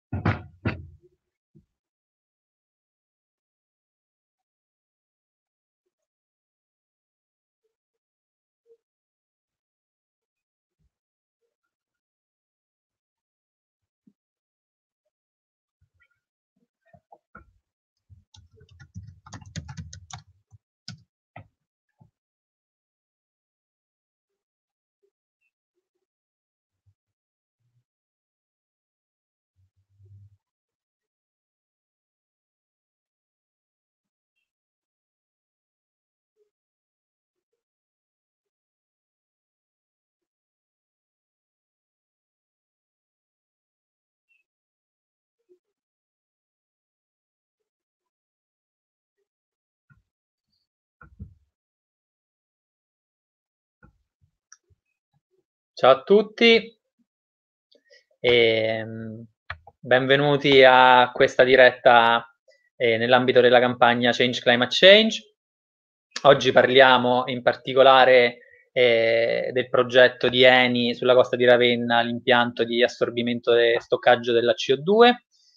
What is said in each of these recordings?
Ciao a tutti e benvenuti a questa diretta nell'ambito della campagna Change Climate Change. Oggi parliamo in particolare del progetto di Eni sulla costa di Ravenna, l'impianto di assorbimento e stoccaggio della CO2.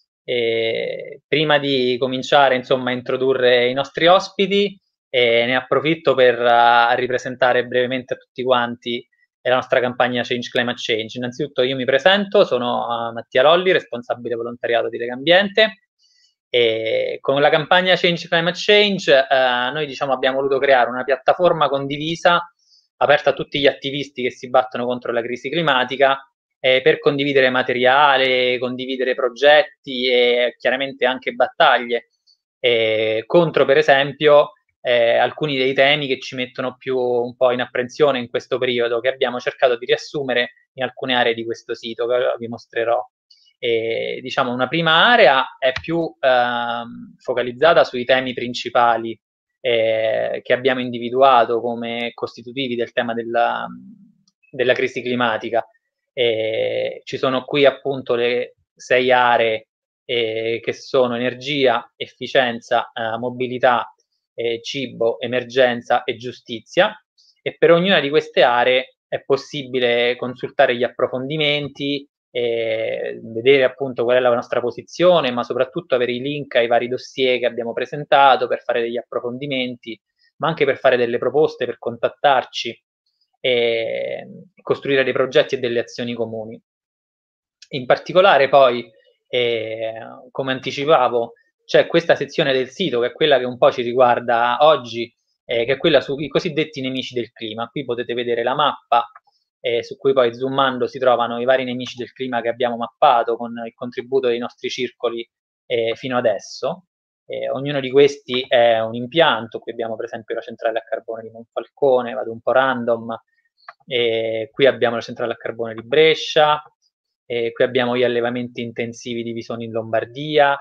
Prima di cominciare insomma a introdurre i nostri ospiti, ne approfitto per ripresentare brevemente a tutti quanti la nostra campagna Change Climate Change. Innanzitutto io mi presento, sono Mattia Lolli, responsabile volontariato di Legambiente. E con la campagna Change Climate Change noi diciamo, abbiamo voluto creare una piattaforma condivisa aperta a tutti gli attivisti che si battono contro la crisi climatica per condividere materiale, condividere progetti e chiaramente anche battaglie contro per esempio alcuni dei temi che ci mettono più un po' in apprensione in questo periodo, che abbiamo cercato di riassumere in alcune aree di questo sito che vi mostrerò. Diciamo una prima area è più focalizzata sui temi principali che abbiamo individuato come costitutivi del tema della crisi climatica. Ci sono qui appunto le 6 aree che sono energia, efficienza, mobilità, cibo, emergenza e giustizia, e per ognuna di queste aree è possibile consultare gli approfondimenti, vedere appunto qual è la nostra posizione, ma soprattutto avere i link ai vari dossier che abbiamo presentato per fare degli approfondimenti, ma anche per fare delle proposte, per contattarci e costruire dei progetti e delle azioni comuni. In particolare poi, come anticipavo, c'è questa sezione del sito che è quella che un po' ci riguarda oggi, che è quella sui cosiddetti nemici del clima. Qui potete vedere la mappa su cui poi zoomando si trovano i vari nemici del clima che abbiamo mappato con il contributo dei nostri circoli fino adesso. Ognuno di questi è un impianto. Qui abbiamo per esempio la centrale a carbone di Monfalcone, vado un po' random, qui abbiamo la centrale a carbone di Brescia, qui abbiamo gli allevamenti intensivi di Visoni in Lombardia.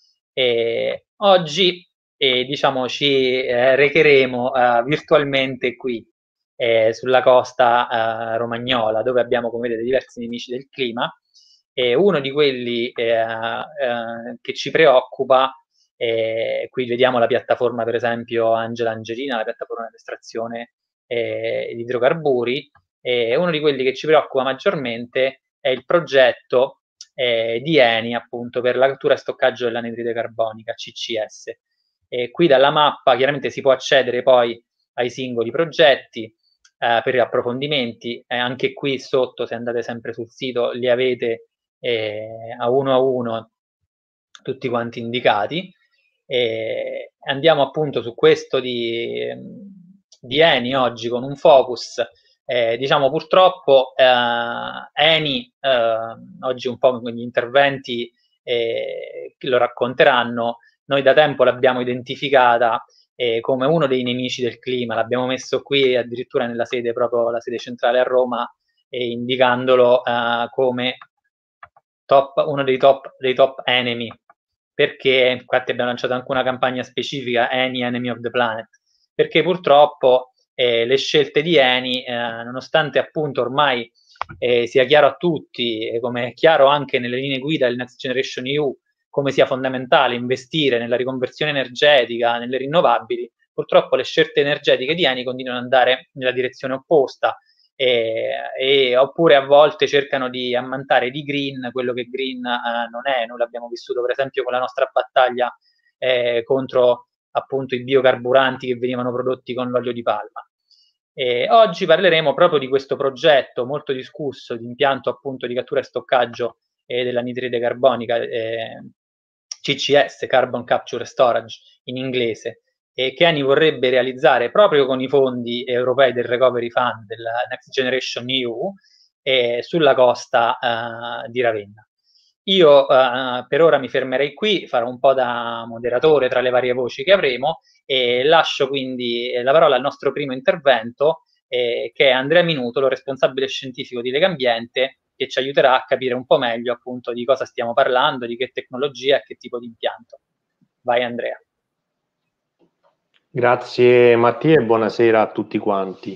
Oggi diciamo ci recheremo virtualmente qui sulla costa romagnola, dove abbiamo, come vedete, diversi nemici del clima. Uno di quelli che ci preoccupa, qui vediamo la piattaforma per esempio Angela Angelina, la piattaforma di estrazione di idrocarburi, uno di quelli che ci preoccupa maggiormente è il progetto di Eni appunto per la cattura e stoccaggio dell'anidride carbonica, CCS. Qui dalla mappa chiaramente si può accedere poi ai singoli progetti per approfondimenti, anche qui sotto, se andate sempre sul sito, li avete a uno tutti quanti indicati. Andiamo appunto su questo di Eni oggi con un focus. Diciamo purtroppo Eni oggi un po' con gli interventi che lo racconteranno, noi da tempo l'abbiamo identificata come uno dei nemici del clima, l'abbiamo messo qui addirittura nella sede, proprio la sede centrale a Roma, indicandolo come uno dei top enemy, perché infatti abbiamo lanciato anche una campagna specifica, Eni Enemy of the Planet, perché purtroppo le scelte di Eni, nonostante appunto ormai sia chiaro a tutti, come è chiaro anche nelle linee guida del Next Generation EU, come sia fondamentale investire nella riconversione energetica, nelle rinnovabili, purtroppo le scelte energetiche di Eni continuano ad andare nella direzione opposta, oppure a volte cercano di ammantare di green quello che green non è. Noi l'abbiamo vissuto per esempio con la nostra battaglia contro appunto i biocarburanti che venivano prodotti con l'olio di palma. Oggi parleremo proprio di questo progetto molto discusso di impianto appunto di cattura e stoccaggio dell'anidride carbonica, CCS, Carbon Capture Storage in inglese, che Eni vorrebbe realizzare proprio con i fondi europei del Recovery Fund, della Next Generation EU, sulla costa di Ravenna. Io per ora mi fermerei qui, farò un po' da moderatore tra le varie voci che avremo e lascio quindi la parola al nostro primo intervento, che è Andrea Minutolo, responsabile scientifico di Legambiente, che ci aiuterà a capire un po' meglio appunto di cosa stiamo parlando, di che tecnologia e che tipo di impianto. Vai Andrea. Grazie Mattia e buonasera a tutti quanti.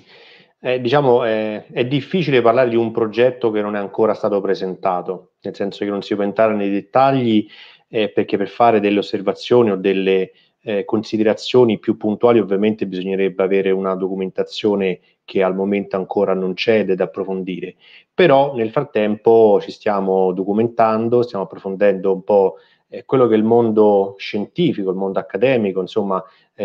È difficile parlare di un progetto che non è ancora stato presentato, nel senso che non si può entrare nei dettagli perché per fare delle osservazioni o delle considerazioni più puntuali ovviamente bisognerebbe avere una documentazione che al momento ancora non c'è ed approfondire. Però nel frattempo ci stiamo documentando, stiamo approfondendo un po' quello che è il mondo scientifico, il mondo accademico, insomma,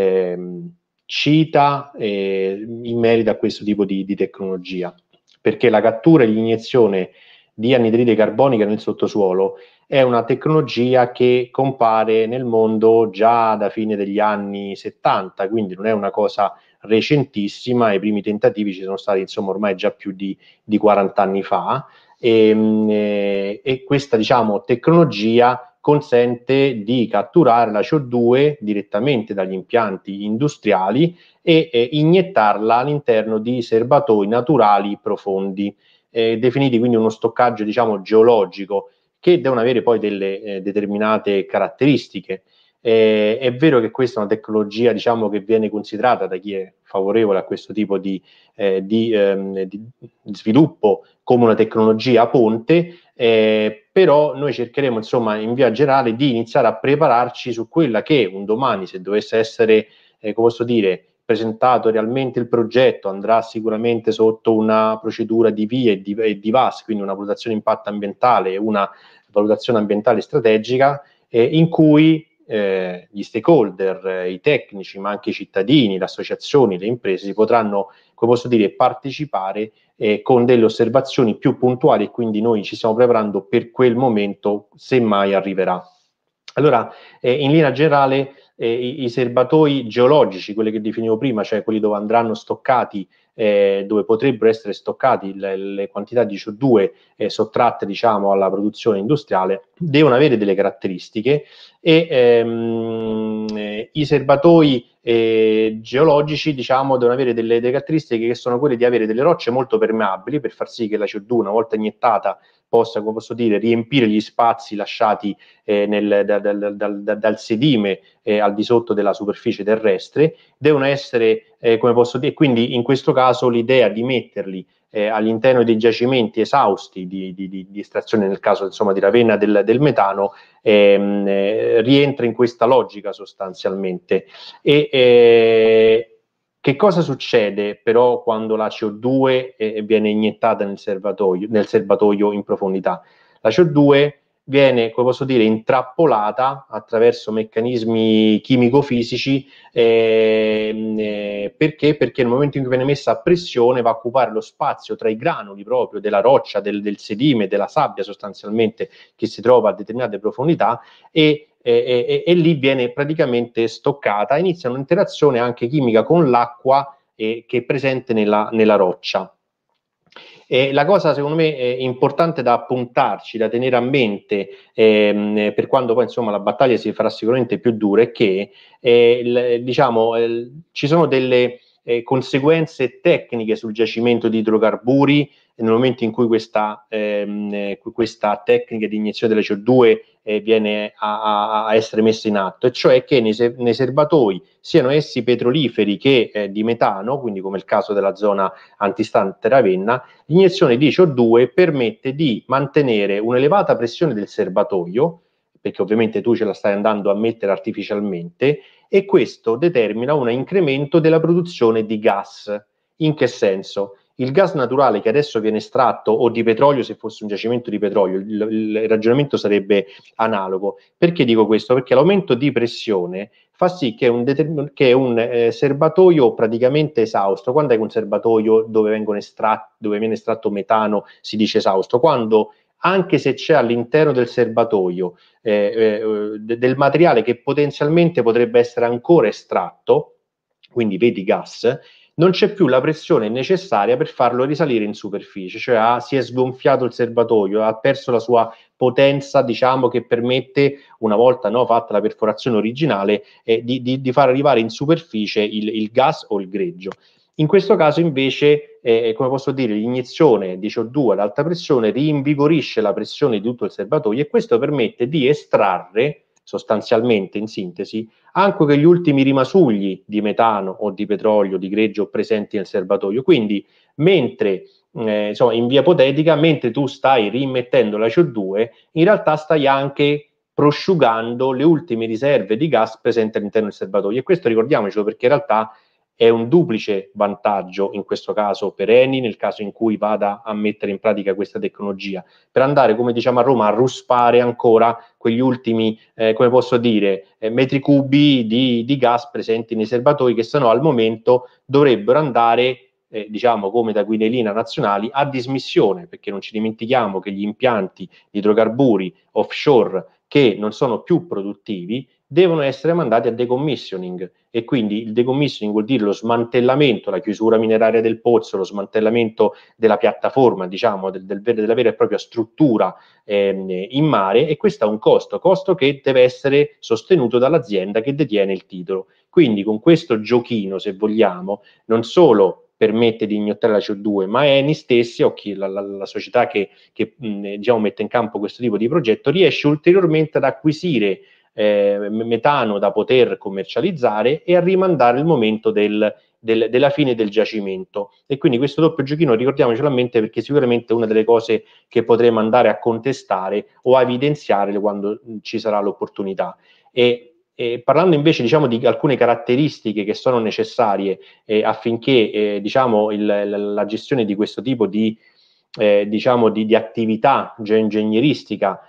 cita in merito a questo tipo di tecnologia, perché la cattura e l'iniezione di anidride carbonica nel sottosuolo è una tecnologia che compare nel mondo già da fine degli anni 70, quindi non è una cosa recentissima. I primi tentativi ci sono stati insomma ormai già più di 40 anni fa e questa diciamo tecnologia consente di catturare la CO2 direttamente dagli impianti industriali e iniettarla all'interno di serbatoi naturali profondi, definiti quindi uno stoccaggio diciamo geologico che devono avere poi delle determinate caratteristiche. È vero che questa è una tecnologia diciamo che viene considerata da chi è favorevole a questo tipo di sviluppo come una tecnologia ponte, però noi cercheremo insomma in via generale di iniziare a prepararci su quella che un domani, se dovesse essere come posso dire, presentato realmente il progetto, andrà sicuramente sotto una procedura di VIA e di VAS, quindi una valutazione impatto ambientale e una valutazione ambientale strategica, in cui gli stakeholder, i tecnici, ma anche i cittadini, le associazioni, le imprese si potranno, come posso dire, partecipare con delle osservazioni più puntuali, e quindi noi ci stiamo preparando per quel momento, se mai arriverà. Allora, in linea generale, i serbatoi geologici, quelli che definivo prima, cioè quelli dove andranno stoccati, dove potrebbero essere stoccati le quantità di CO2 sottratte diciamo alla produzione industriale, devono avere delle caratteristiche e i serbatoi geologici diciamo devono avere delle caratteristiche che sono quelle di avere delle rocce molto permeabili per far sì che la CO2 una volta iniettata possa, come posso dire, riempire gli spazi lasciati dal sedime al di sotto della superficie terrestre. Devono essere, come posso dire, quindi in questo caso l'idea di metterli all'interno dei giacimenti esausti di estrazione, nel caso insomma di Ravenna del metano, rientra in questa logica sostanzialmente. Che cosa succede però quando la CO2 viene iniettata nel serbatoio in profondità? La CO2 viene, come posso dire, intrappolata attraverso meccanismi chimico-fisici perché? Perché nel momento in cui viene messa a pressione va a occupare lo spazio tra i granuli proprio della roccia, del sedime, della sabbia sostanzialmente che si trova a determinate profondità e lì viene praticamente stoccata. Inizia un'interazione anche chimica con l'acqua che è presente nella roccia. La cosa secondo me importante da appuntarci, da tenere a mente per quando poi insomma la battaglia si farà sicuramente più dura, è che diciamo, ci sono delle conseguenze tecniche sul giacimento di idrocarburi nel momento in cui questa tecnica di iniezione delle CO2 viene a essere messa in atto, e cioè che nei serbatoi, siano essi petroliferi che di metano, quindi come il caso della zona antistante Ravenna, l'iniezione di CO2 permette di mantenere un'elevata pressione del serbatoio, perché ovviamente tu ce la stai andando a mettere artificialmente, e questo determina un incremento della produzione di gas. In che senso? il gas naturale che adesso viene estratto, o di petrolio se fosse un giacimento di petrolio, il ragionamento sarebbe analogo. Perché dico questo? Perché l'aumento di pressione fa sì che un serbatoio praticamente esausto, quando è un serbatoio dove viene estratto metano si dice esausto? Quando anche se c'è all'interno del serbatoio del materiale che potenzialmente potrebbe essere ancora estratto, quindi vedi gas, non c'è più la pressione necessaria per farlo risalire in superficie, cioè si è sgonfiato il serbatoio, ha perso la sua potenza, diciamo, che permette, una volta fatta la perforazione originale, di far arrivare in superficie il gas o il greggio. In questo caso invece, come posso dire, l'iniezione di CO2 ad alta pressione rinvigorisce la pressione di tutto il serbatoio e questo permette di estrarre, sostanzialmente in sintesi, anche quegli ultimi rimasugli di metano o di petrolio, di greggio presenti nel serbatoio. Quindi, mentre in via ipotetica, mentre tu stai rimettendo la CO2, in realtà stai anche prosciugando le ultime riserve di gas presenti all'interno del serbatoio. E questo ricordiamocelo perché in realtà è un duplice vantaggio in questo caso per Eni, nel caso in cui vada a mettere in pratica questa tecnologia, per andare, come diciamo a Roma, a ruspare ancora quegli ultimi, come posso dire, metri cubi di gas presenti nei serbatoi che sennò al momento dovrebbero andare diciamo come da Guidolina nazionali a dismissione, perché non ci dimentichiamo che gli impianti di idrocarburi offshore che non sono più produttivi devono essere mandati a decommissioning e quindi il decommissioning vuol dire lo smantellamento, la chiusura mineraria del pozzo, lo smantellamento della piattaforma, diciamo, della vera e propria struttura in mare e questo ha un costo che deve essere sostenuto dall'azienda che detiene il titolo. Quindi con questo giochino, se vogliamo, non solo permette di iniettare la CO2, ma Eni stessi o la società che diciamo, mette in campo questo tipo di progetto riesce ulteriormente ad acquisire metano da poter commercializzare e a rimandare il momento della fine del giacimento. E quindi questo doppio giochino ricordiamocelo a mente perché sicuramente è una delle cose che potremo andare a contestare o a evidenziare quando ci sarà l'opportunità. E parlando invece diciamo di alcune caratteristiche che sono necessarie affinché diciamo la gestione di questo tipo diciamo di attività geoingegneristica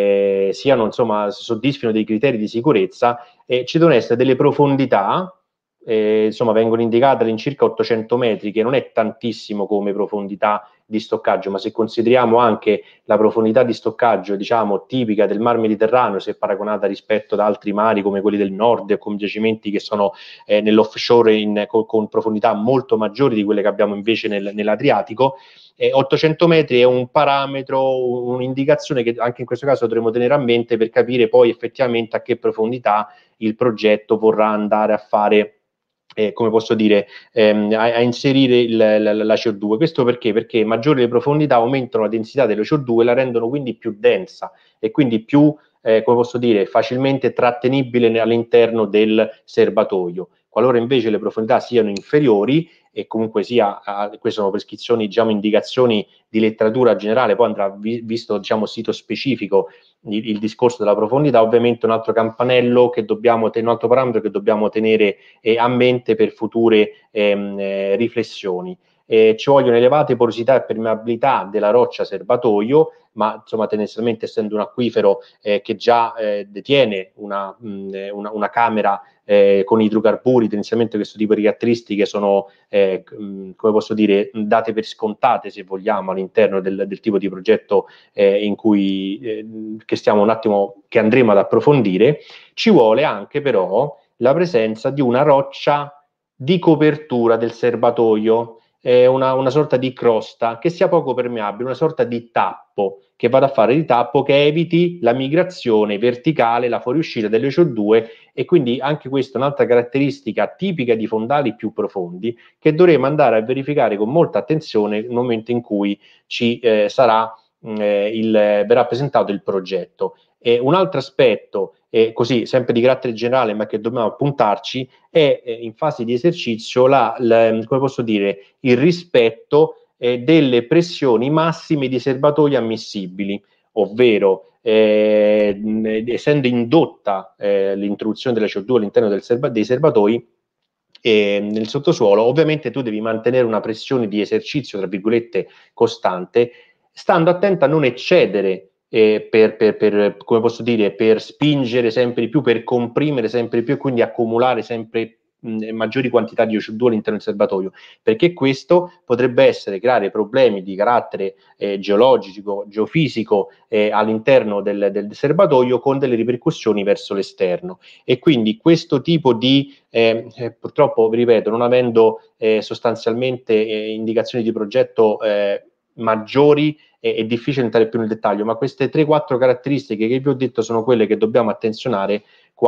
soddisfino dei criteri di sicurezza, ci devono essere delle profondità, insomma vengono indicate all'incirca 800 metri, che non è tantissimo come profondità di stoccaggio, ma se consideriamo anche la profondità di stoccaggio, diciamo, tipica del Mar Mediterraneo, se paragonata rispetto ad altri mari come quelli del nord o con giacimenti che sono nell'offshore con profondità molto maggiori di quelle che abbiamo invece nell'Adriatico, 800 metri è un parametro, un'indicazione che anche in questo caso dovremo tenere a mente per capire poi effettivamente a che profondità il progetto vorrà andare a fare come posso dire, a inserire la CO2. Questo perché? Perché maggiori le profondità aumentano la densità della CO2 e la rendono quindi più densa e quindi più, come posso dire, facilmente trattenibile all'interno del serbatoio. Qualora invece le profondità siano inferiori e comunque sia, queste sono prescrizioni, diciamo, indicazioni di letteratura generale, poi andrà visto, diciamo, sito specifico il discorso della profondità, ovviamente un altro campanello che dobbiamo tenere, un altro parametro che dobbiamo tenere a mente per future riflessioni. Ci vogliono elevate porosità e permeabilità della roccia serbatoio, ma insomma tendenzialmente essendo un acquifero che già detiene una camera con idrocarburi, tendenzialmente questo tipo di caratteristiche sono, come posso dire, date per scontate, se vogliamo, all'interno del tipo di progetto in cui che stiamo un attimo, che andremo ad approfondire. Ci vuole anche però la presenza di una roccia di copertura del serbatoio, una sorta di crosta che sia poco permeabile, una sorta di tappo che vada a fare di tappo che eviti la migrazione verticale, la fuoriuscita delle CO2 e quindi anche questa è un'altra caratteristica tipica di fondali più profondi che dovremo andare a verificare con molta attenzione nel momento in cui ci verrà presentato il progetto. Un altro aspetto, così sempre di carattere generale, ma che dobbiamo appuntarci, è in fase di esercizio come posso dire, il rispetto delle pressioni massime di serbatoio ammissibili, ovvero essendo indotta l'introduzione della CO2 all'interno dei serbatoi, nel sottosuolo, ovviamente tu devi mantenere una pressione di esercizio, tra virgolette, costante, stando attento a non eccedere come posso dire, per spingere sempre di più, per comprimere sempre di più e quindi accumulare sempre maggiori quantità di CO2 all'interno del serbatoio, perché questo potrebbe essere creare problemi di carattere geologico, geofisico all'interno del serbatoio, con delle ripercussioni verso l'esterno. E quindi questo tipo di purtroppo, vi ripeto, non avendo sostanzialmente indicazioni di progetto maggiori, è difficile entrare più nel dettaglio, ma queste 3-4 caratteristiche che vi ho detto sono quelle che dobbiamo attenzionare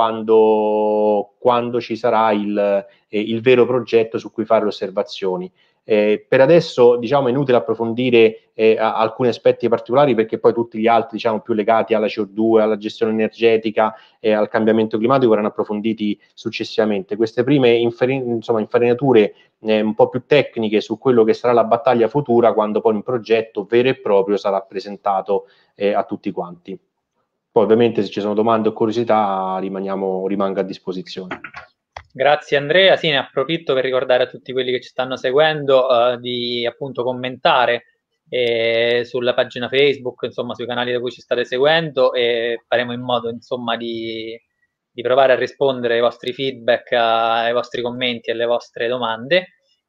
quando ci sarà il vero progetto su cui fare le osservazioni. Per adesso, diciamo, è inutile approfondire alcuni aspetti particolari, perché poi tutti gli altri, diciamo, più legati alla CO2, alla gestione energetica e al cambiamento climatico verranno approfonditi successivamente. Queste prime infarinature un po' più tecniche su quello che sarà la battaglia futura, quando poi un progetto vero e proprio sarà presentato a tutti quanti. Poi ovviamente se ci sono domande o curiosità rimango a disposizione. Grazie Andrea, sì, ne approfitto per ricordare a tutti quelli che ci stanno seguendo di appunto commentare sulla pagina Facebook, insomma sui canali da cui ci state seguendo, e faremo in modo insomma di provare a rispondere ai vostri feedback, ai vostri commenti e alle vostre domande.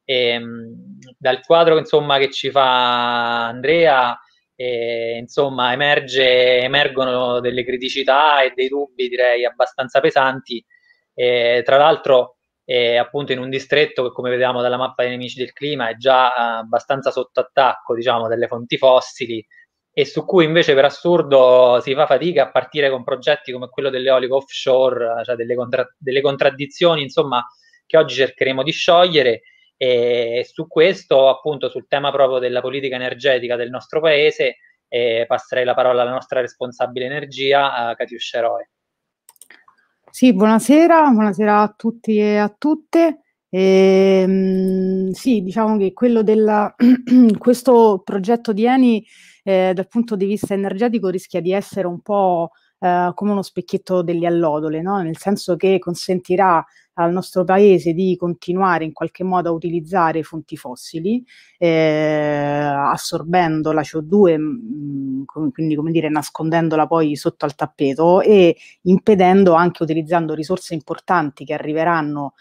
Dal quadro insomma che ci fa Andrea, insomma emergono delle criticità e dei dubbi, direi abbastanza pesanti. Tra l'altro, appunto, in un distretto che, come vediamo dalla mappa dei nemici del clima, è già abbastanza sotto attacco, diciamo, delle fonti fossili, e su cui invece per assurdo si fa fatica a partire con progetti come quello dell'eolico offshore, cioè delle contraddizioni, insomma, che oggi cercheremo di sciogliere. E su questo, appunto, sul tema proprio della politica energetica del nostro paese, passerei la parola alla nostra responsabile energia, Katiuscia Roe. Sì, buonasera a tutti e a tutte. Sì, diciamo che quello questo progetto di Eni dal punto di vista energetico rischia di essere un po' come uno specchietto delle allodole, no? Nel senso che consentirà al nostro paese di continuare in qualche modo a utilizzare fonti fossili, assorbendo la CO2, quindi come dire nascondendola poi sotto al tappeto, e impedendo, anche utilizzando risorse importanti che arriveranno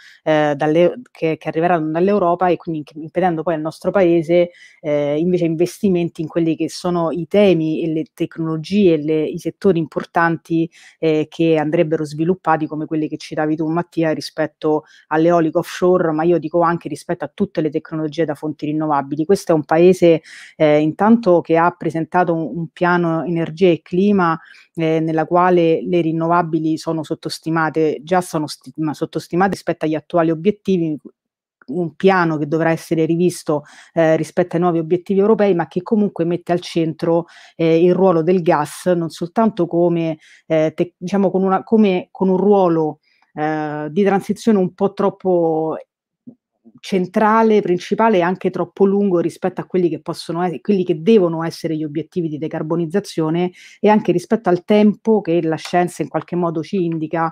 dall'Europa, e quindi impedendo poi al nostro paese invece investimenti in quelli che sono i temi e le tecnologie, i settori importanti che andrebbero sviluppati, come quelli che citavi tu Mattia, rispetto all'eolico offshore, ma io dico anche rispetto a tutte le tecnologie da fonti rinnovabili. Questo è un paese intanto che ha presentato un piano energia e clima nella quale le rinnovabili sono sottostimate, già sono sottostimate rispetto agli attuali obiettivi, un piano che dovrà essere rivisto rispetto ai nuovi obiettivi europei, ma che comunque mette al centro il ruolo del gas, non soltanto come diciamo con un ruolo di transizione un po' troppo centrale, principale, e anche troppo lungo rispetto a quelli che possono essere, quelli che devono essere gli obiettivi di decarbonizzazione, e anche rispetto al tempo che la scienza in qualche modo ci indica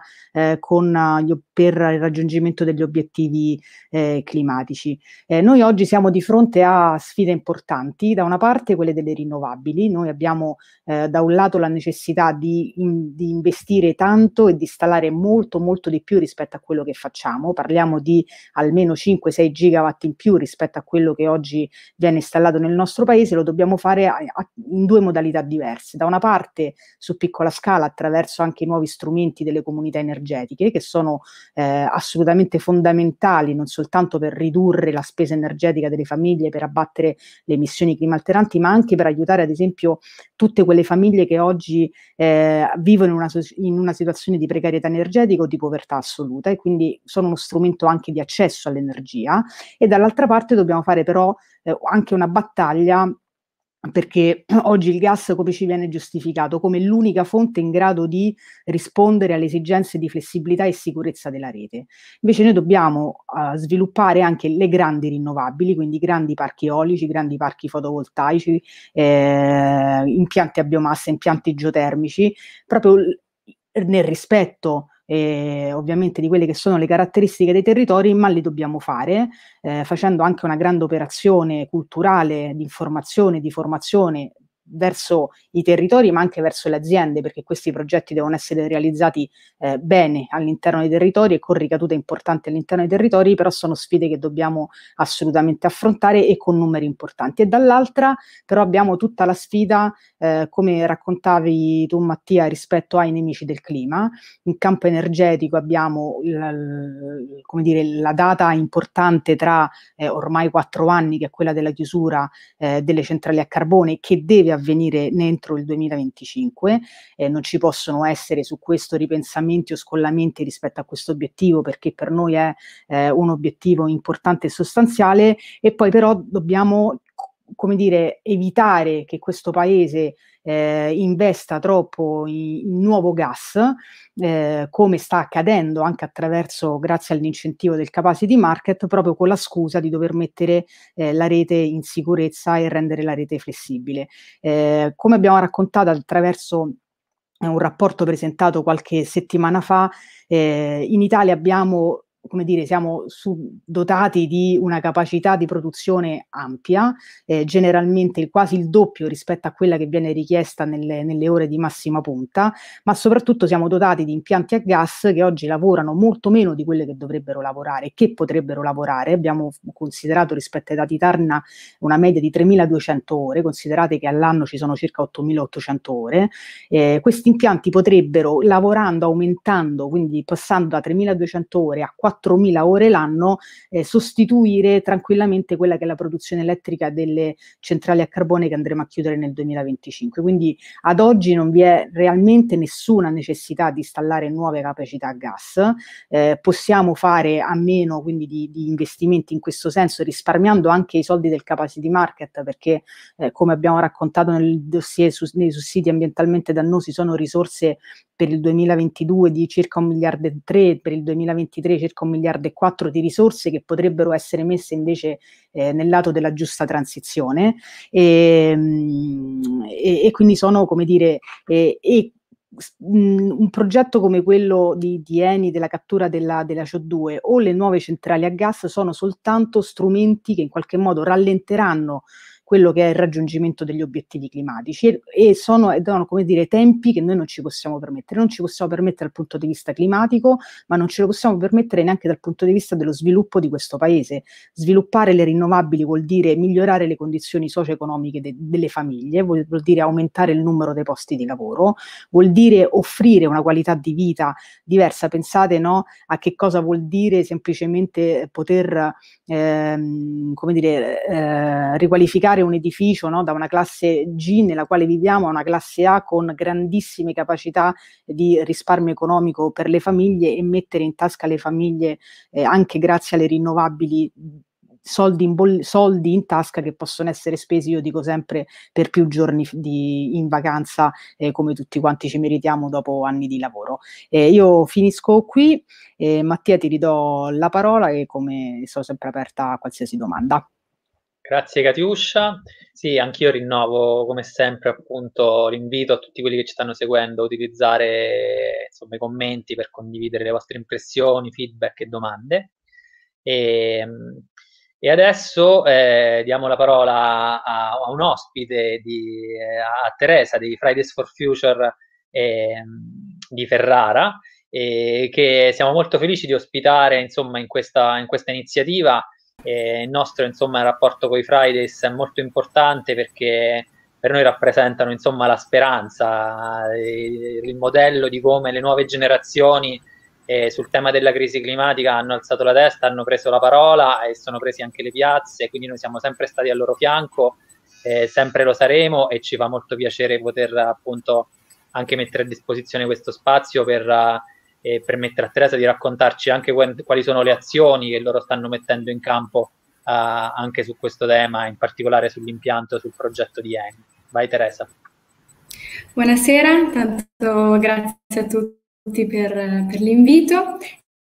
per il raggiungimento degli obiettivi climatici. Noi oggi siamo di fronte a sfide importanti, da una parte quelle delle rinnovabili. Noi abbiamo da un lato la necessità di investire tanto e di installare molto di più rispetto a quello che facciamo. Parliamo di almeno 5-6 gigawatt in più rispetto a quello che oggi viene installato nel nostro paese. Lo dobbiamo fare in due modalità diverse: da una parte su piccola scala, attraverso anche i nuovi strumenti delle comunità energetiche, che sono assolutamente fondamentali non soltanto per ridurre la spesa energetica delle famiglie, per abbattere le emissioni climalteranti, ma anche per aiutare ad esempio tutte quelle famiglie che oggi vivono in una situazione di precarietà energetica o di povertà assoluta, e quindi sono uno strumento anche di accesso all'energia. E dall'altra parte dobbiamo fare però anche una battaglia, perché oggi il gas, come ci viene giustificato, come l'unica fonte in grado di rispondere alle esigenze di flessibilità e sicurezza della rete. Invece noi dobbiamo sviluppare anche le grandi rinnovabili, quindi grandi parchi eolici, grandi parchi fotovoltaici, impianti a biomassa, impianti geotermici, proprio nel rispetto ovviamente di quelle che sono le caratteristiche dei territori, ma li dobbiamo fare facendo anche una grande operazione culturale, di informazione, di formazione verso i territori, ma anche verso le aziende, perché questi progetti devono essere realizzati bene all'interno dei territori e con ricadute importanti all'interno dei territori, però sono sfide che dobbiamo assolutamente affrontare e con numeri importanti. E dall'altra però abbiamo tutta la sfida, come raccontavi tu Mattia, rispetto ai nemici del clima. In campo energetico abbiamo come dire, la data importante tra ormai 4 anni, che è quella della chiusura delle centrali a carbone, che deve avvenire entro il 2025. Non ci possono essere su questo ripensamenti o scollamenti rispetto a questo obiettivo, perché per noi è un obiettivo importante e sostanziale, e poi però dobbiamo, come dire, evitare che questo paese investa troppo in nuovo gas, come sta accadendo anche attraverso, grazie all'incentivo del capacity market, proprio con la scusa di dover mettere la rete in sicurezza e rendere la rete flessibile. Come abbiamo raccontato attraverso un rapporto presentato qualche settimana fa, in Italia abbiamo, come dire, siamo dotati di una capacità di produzione ampia, generalmente quasi il doppio rispetto a quella che viene richiesta nelle ore di massima punta, ma soprattutto siamo dotati di impianti a gas che oggi lavorano molto meno di quelle che dovrebbero lavorare, che potrebbero lavorare. Abbiamo considerato rispetto ai dati Terna una media di 3.200 ore, considerate che all'anno ci sono circa 8.800 ore. Questi impianti potrebbero, lavorando, aumentando, quindi passando da 3.200 ore a 4.000 ore l'anno, sostituire tranquillamente quella che è la produzione elettrica delle centrali a carbone che andremo a chiudere nel 2025. Quindi ad oggi non vi è realmente nessuna necessità di installare nuove capacità a gas, possiamo fare a meno quindi di investimenti in questo senso, risparmiando anche i soldi del capacity market, perché come abbiamo raccontato nel dossier nei sussidi ambientalmente dannosi sono risorse per il 2022 di circa 1,3 miliardi, per il 2023 circa 1,4 miliardi di risorse che potrebbero essere messe invece nel lato della giusta transizione, e quindi sono, come dire, un progetto come quello di Eni della cattura della CO2 o le nuove centrali a gas sono soltanto strumenti che in qualche modo rallenteranno quello che è il raggiungimento degli obiettivi climatici e danno, come dire, tempi che noi non ci possiamo permettere. Non ci possiamo permettere dal punto di vista climatico, ma non ce lo possiamo permettere neanche dal punto di vista dello sviluppo di questo paese. Sviluppare le rinnovabili vuol dire migliorare le condizioni socio-economiche delle famiglie, vuol dire aumentare il numero dei posti di lavoro, vuol dire offrire una qualità di vita diversa. Pensate, no, a che cosa vuol dire semplicemente poter come dire, riqualificare un edificio, no, da una classe G nella quale viviamo a una classe A con grandissime capacità di risparmio economico per le famiglie e mettere in tasca alle famiglie, anche grazie alle rinnovabili, soldi in tasca che possono essere spesi, io dico sempre, per più giorni in vacanza, come tutti quanti ci meritiamo dopo anni di lavoro. Io finisco qui, Mattia ti ridò la parola e come sono sempre aperta a qualsiasi domanda. Grazie Catiuscia. Sì, anch'io rinnovo come sempre appunto l'invito a tutti quelli che ci stanno seguendo a utilizzare insomma, i commenti per condividere le vostre impressioni, feedback e domande. E adesso diamo la parola a un ospite, a Teresa di Fridays for Future di Ferrara, che siamo molto felici di ospitare insomma, in questa iniziativa. Il nostro insomma rapporto con i Fridays è molto importante perché per noi rappresentano insomma la speranza, il modello di come le nuove generazioni sul tema della crisi climatica hanno alzato la testa, hanno preso la parola e sono presi anche le piazze, quindi noi siamo sempre stati al loro fianco, sempre lo saremo e ci fa molto piacere poter appunto anche mettere a disposizione questo spazio per permettere a Teresa di raccontarci anche quali sono le azioni che loro stanno mettendo in campo anche su questo tema, in particolare sull'impianto, sul progetto di Eni. Vai Teresa. Buonasera, tanto grazie a tutti per l'invito.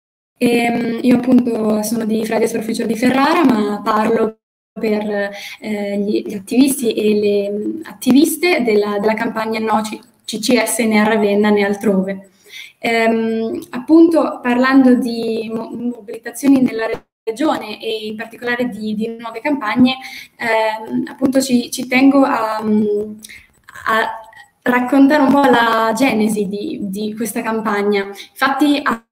Io appunto sono di Fridays for Future di Ferrara, ma parlo per gli attivisti e le attiviste della campagna No CCS né a Ravenna né altrove. Appunto, parlando di mobilitazioni nella regione e in particolare di nuove campagne, appunto ci tengo a raccontare un po' la genesi di questa campagna. Infatti ha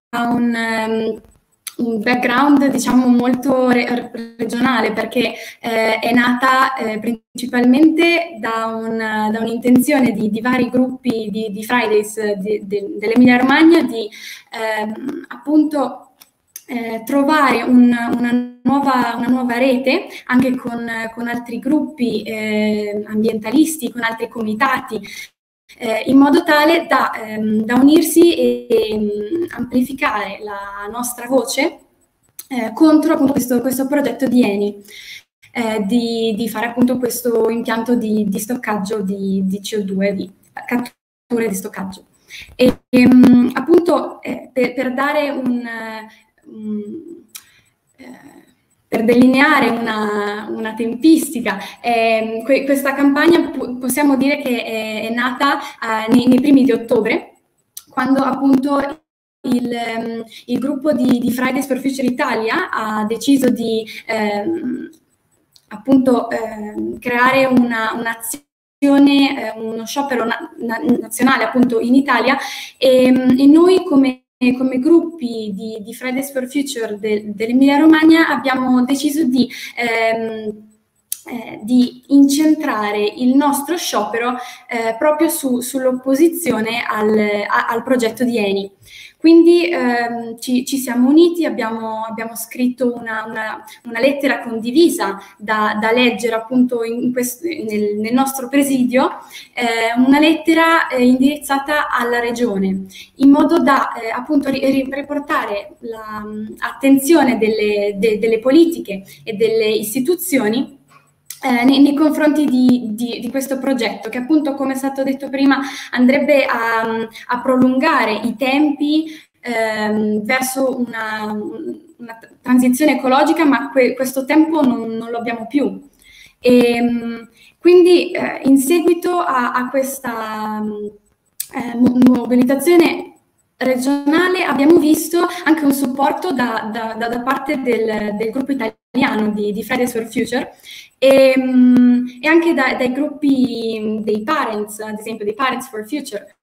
un background, diciamo, molto regionale, perché è nata principalmente da un'intenzione di vari gruppi di Fridays dell'Emilia Romagna di appunto trovare una nuova rete anche con altri gruppi ambientalisti, con altri comitati, in modo tale da unirsi e amplificare la nostra voce contro appunto questo progetto di Eni, di fare appunto questo impianto di stoccaggio di CO2, di cattura e di stoccaggio. E appunto per dare per delineare una tempistica, questa campagna possiamo dire che è nata nei primi di ottobre, quando appunto il gruppo di Fridays for Future Italia ha deciso di appunto creare un'azione, uno sciopero nazionale appunto in Italia, e noi come gruppi di Fridays for Future dell'Emilia Romagna abbiamo deciso di incentrare il nostro sciopero proprio sull'opposizione al progetto di Eni. Quindi ci siamo uniti, abbiamo scritto una lettera condivisa da leggere appunto nel nostro presidio, una lettera indirizzata alla Regione, in modo da appunto riportare l'attenzione delle politiche e delle istituzioni nei confronti di questo progetto, che appunto, come è stato detto prima, andrebbe a prolungare i tempi verso una transizione ecologica, ma questo tempo non lo abbiamo più. E quindi in seguito a questa mobilitazione regionale abbiamo visto anche un supporto da parte del gruppo italiano di Fridays for Future, e anche dai gruppi dei parents, ad esempio dei Parents for Future.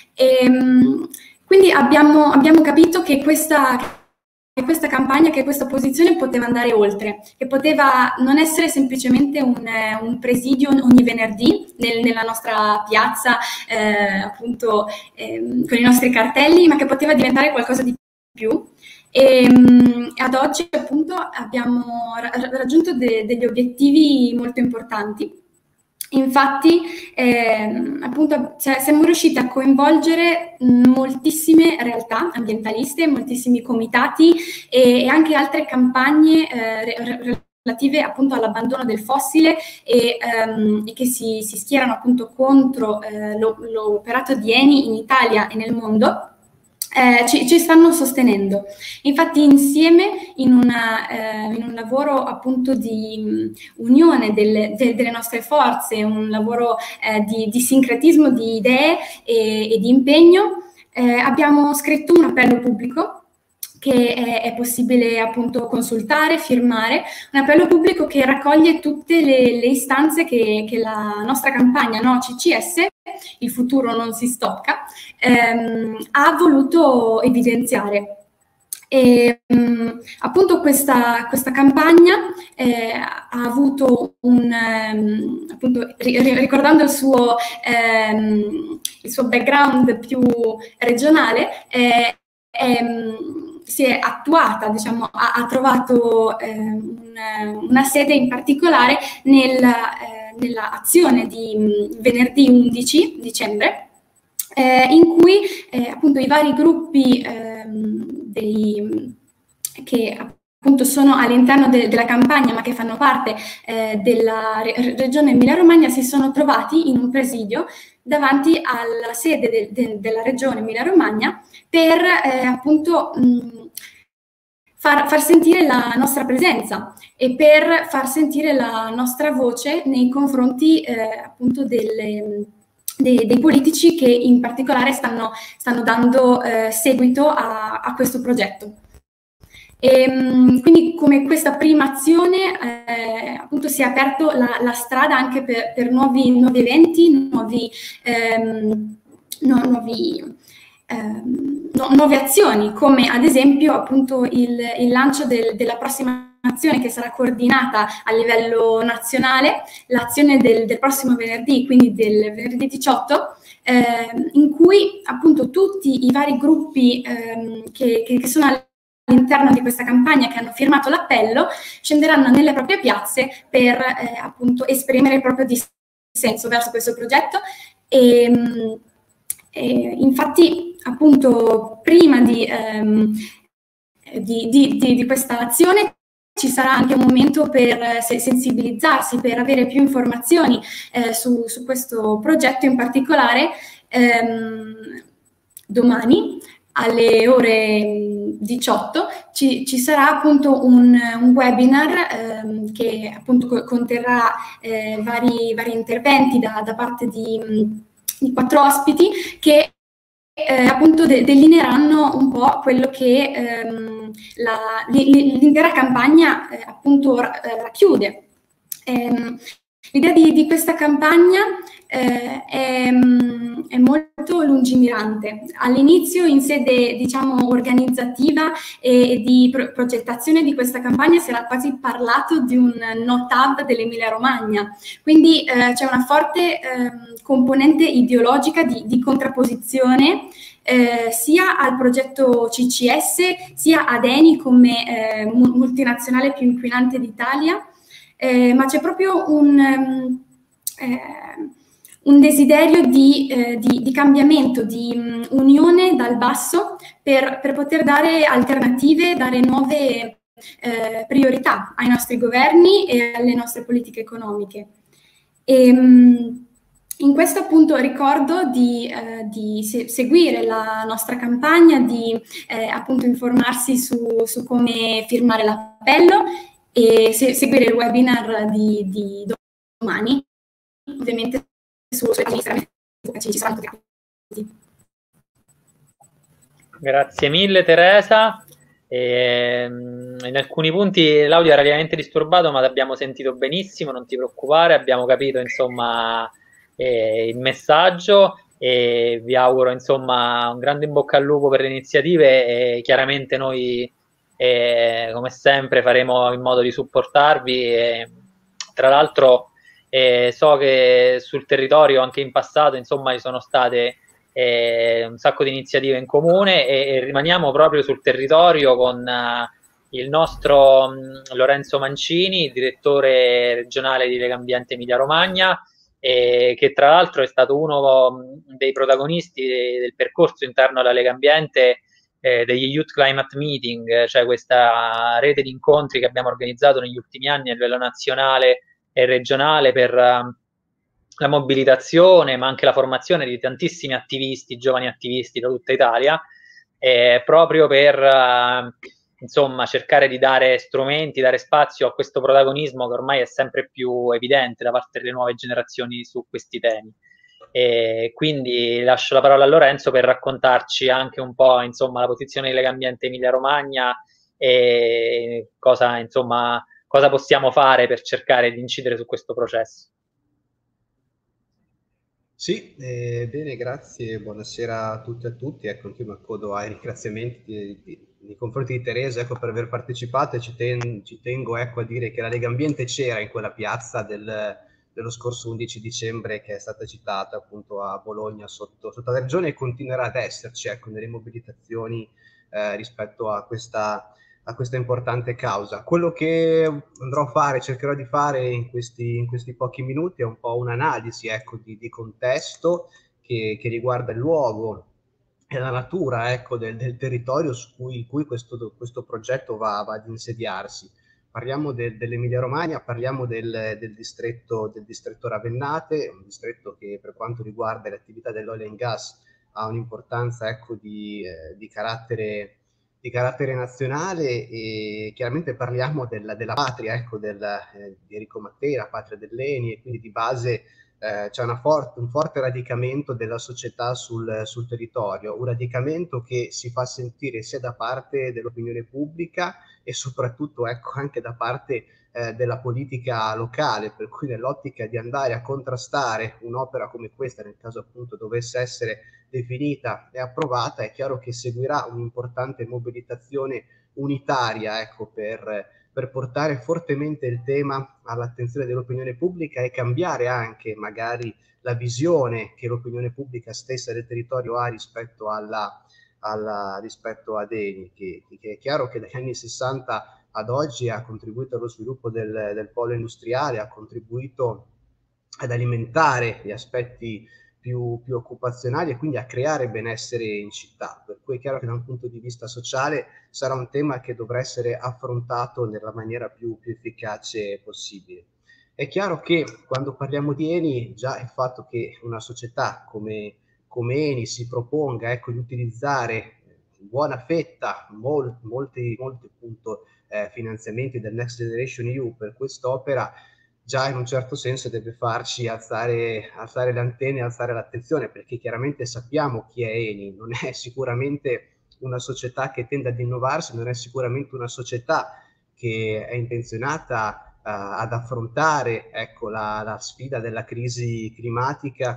Quindi abbiamo capito che questa campagna, che questa posizione poteva andare oltre, che poteva non essere semplicemente un presidio ogni venerdì nella nostra piazza, appunto con i nostri cartelli, ma che poteva diventare qualcosa di più. E ad oggi appunto abbiamo raggiunto degli obiettivi molto importanti. Infatti appunto siamo riusciti a coinvolgere moltissime realtà ambientaliste, moltissimi comitati e anche altre campagne relative appunto all'abbandono del fossile e che si schierano appunto contro l'operato di Eni in Italia e nel mondo. Ci stanno sostenendo. Infatti insieme in un lavoro appunto di unione delle nostre forze, un lavoro di sincretismo di idee e di impegno, abbiamo scritto un appello pubblico che è possibile appunto consultare, firmare, un appello pubblico che raccoglie tutte le istanze che la nostra campagna No CCS, il futuro non si stocca, ha voluto evidenziare. E appunto questa campagna ha avuto appunto ricordando il suo background più regionale, si è attuata, diciamo, ha trovato una sede in particolare nella azione di venerdì 11 dicembre, in cui appunto i vari gruppi che appunto sono all'interno della campagna ma che fanno parte della regione Emilia-Romagna si sono trovati in un presidio davanti alla sede della regione Emilia-Romagna per appunto far sentire la nostra presenza e per far sentire la nostra voce nei confronti appunto dei politici che in particolare stanno dando seguito a questo progetto. E, quindi come questa prima azione appunto si è aperto la strada anche per nuovi eventi, nuove azioni, come ad esempio appunto il lancio della prossima azione che sarà coordinata a livello nazionale, l'azione del prossimo venerdì, quindi del venerdì 18, in cui appunto tutti i vari gruppi che sono all'interno di questa campagna, che hanno firmato l'appello, scenderanno nelle proprie piazze per appunto esprimere il proprio dissenso verso questo progetto. E infatti appunto prima di questa azione ci sarà anche un momento per sensibilizzarsi, per avere più informazioni su questo progetto in particolare. Domani alle ore 18 ci sarà appunto un webinar che appunto conterrà vari interventi da parte di 4 ospiti che appunto delineeranno un po' quello che l'intera campagna appunto racchiude. L'idea di questa campagna è molto lungimirante. All'inizio, in sede diciamo organizzativa e di progettazione di questa campagna, si era quasi parlato di un no-tab dell'Emilia Romagna, quindi c'è una forte componente ideologica di contrapposizione sia al progetto CCS sia ad Eni come multinazionale più inquinante d'Italia, ma c'è proprio un desiderio di cambiamento, di unione dal basso per poter dare alternative, dare nuove priorità ai nostri governi e alle nostre politiche economiche. In questo appunto ricordo di seguire la nostra campagna, di appunto informarsi su come firmare l'appello e seguire il webinar di domani, ovviamente su Instagram ci saranno tutti. Grazie mille Teresa. In alcuni punti l'audio era lievemente disturbato, ma l'abbiamo sentito benissimo, non ti preoccupare, abbiamo capito insomma il messaggio e vi auguro insomma un grande in bocca al lupo per le iniziative e chiaramente noi come sempre faremo in modo di supportarvi e, tra l'altro so che sul territorio anche in passato insomma ci sono state un sacco di iniziative in comune e rimaniamo proprio sul territorio con il nostro Lorenzo Mancini, direttore regionale di Legambiente Emilia Romagna, che tra l'altro è stato uno dei protagonisti del percorso interno alla Legambiente degli Youth Climate Meeting, cioè questa rete di incontri che abbiamo organizzato negli ultimi anni a livello nazionale e regionale per la mobilitazione, ma anche la formazione di tantissimi attivisti, giovani attivisti da tutta Italia, proprio per insomma cercare di dare strumenti, dare spazio a questo protagonismo che ormai è sempre più evidente da parte delle nuove generazioni su questi temi. E quindi lascio la parola a Lorenzo per raccontarci anche un po' insomma la posizione di Legambiente Emilia Romagna e cosa insomma cosa possiamo fare per cercare di incidere su questo processo. Sì, bene, grazie, buonasera a tutte e a tutti. Ecco, anche io mi accodo ai ringraziamenti nei confronti di Teresa, ecco, per aver partecipato e ci tengo ecco, a dire che la Legambiente c'era in quella piazza dello scorso 11 dicembre che è stata citata appunto a Bologna sotto la regione e continuerà ad esserci ecco, nelle mobilitazioni rispetto a questa importante causa. Quello che andrò a fare, cercherò di fare in questi pochi minuti è un po' un'analisi ecco, di contesto che riguarda il luogo e la natura ecco, del territorio su cui questo progetto va ad insediarsi. Parliamo dell'Emilia Romagna, parliamo del distretto Ravennate, un distretto che per quanto riguarda le attività dell'oil and gas ha un'importanza ecco, di carattere nazionale e chiaramente parliamo della patria ecco, di Enrico Mattei, la patria dell'Eni e quindi di base c'è un forte radicamento della società sul territorio, un radicamento che si fa sentire sia da parte dell'opinione pubblica e soprattutto anche da parte della politica locale, per cui nell'ottica di andare a contrastare un'opera come questa, nel caso appunto dovesse essere definita e approvata, è chiaro che seguirà un'importante mobilitazione unitaria, ecco, per portare fortemente il tema all'attenzione dell'opinione pubblica e cambiare anche magari la visione che l'opinione pubblica stessa del territorio ha rispetto rispetto ad Eni, che è chiaro che dagli anni 60 ad oggi ha contribuito allo sviluppo del polo industriale, ha contribuito ad alimentare gli aspetti più occupazionali e quindi a creare benessere in città, per cui è chiaro che da un punto di vista sociale sarà un tema che dovrà essere affrontato nella maniera più efficace possibile. È chiaro che quando parliamo di Eni, già il fatto che una società come Eni si proponga, ecco, di utilizzare buona fetta, molti appunto finanziamenti del Next Generation EU per quest'opera, già in un certo senso deve farci alzare le antenne, alzare l'attenzione, perché chiaramente sappiamo chi è Eni, non è sicuramente una società che tende ad innovarsi, non è sicuramente una società che è intenzionata ad affrontare, ecco, la sfida della crisi climatica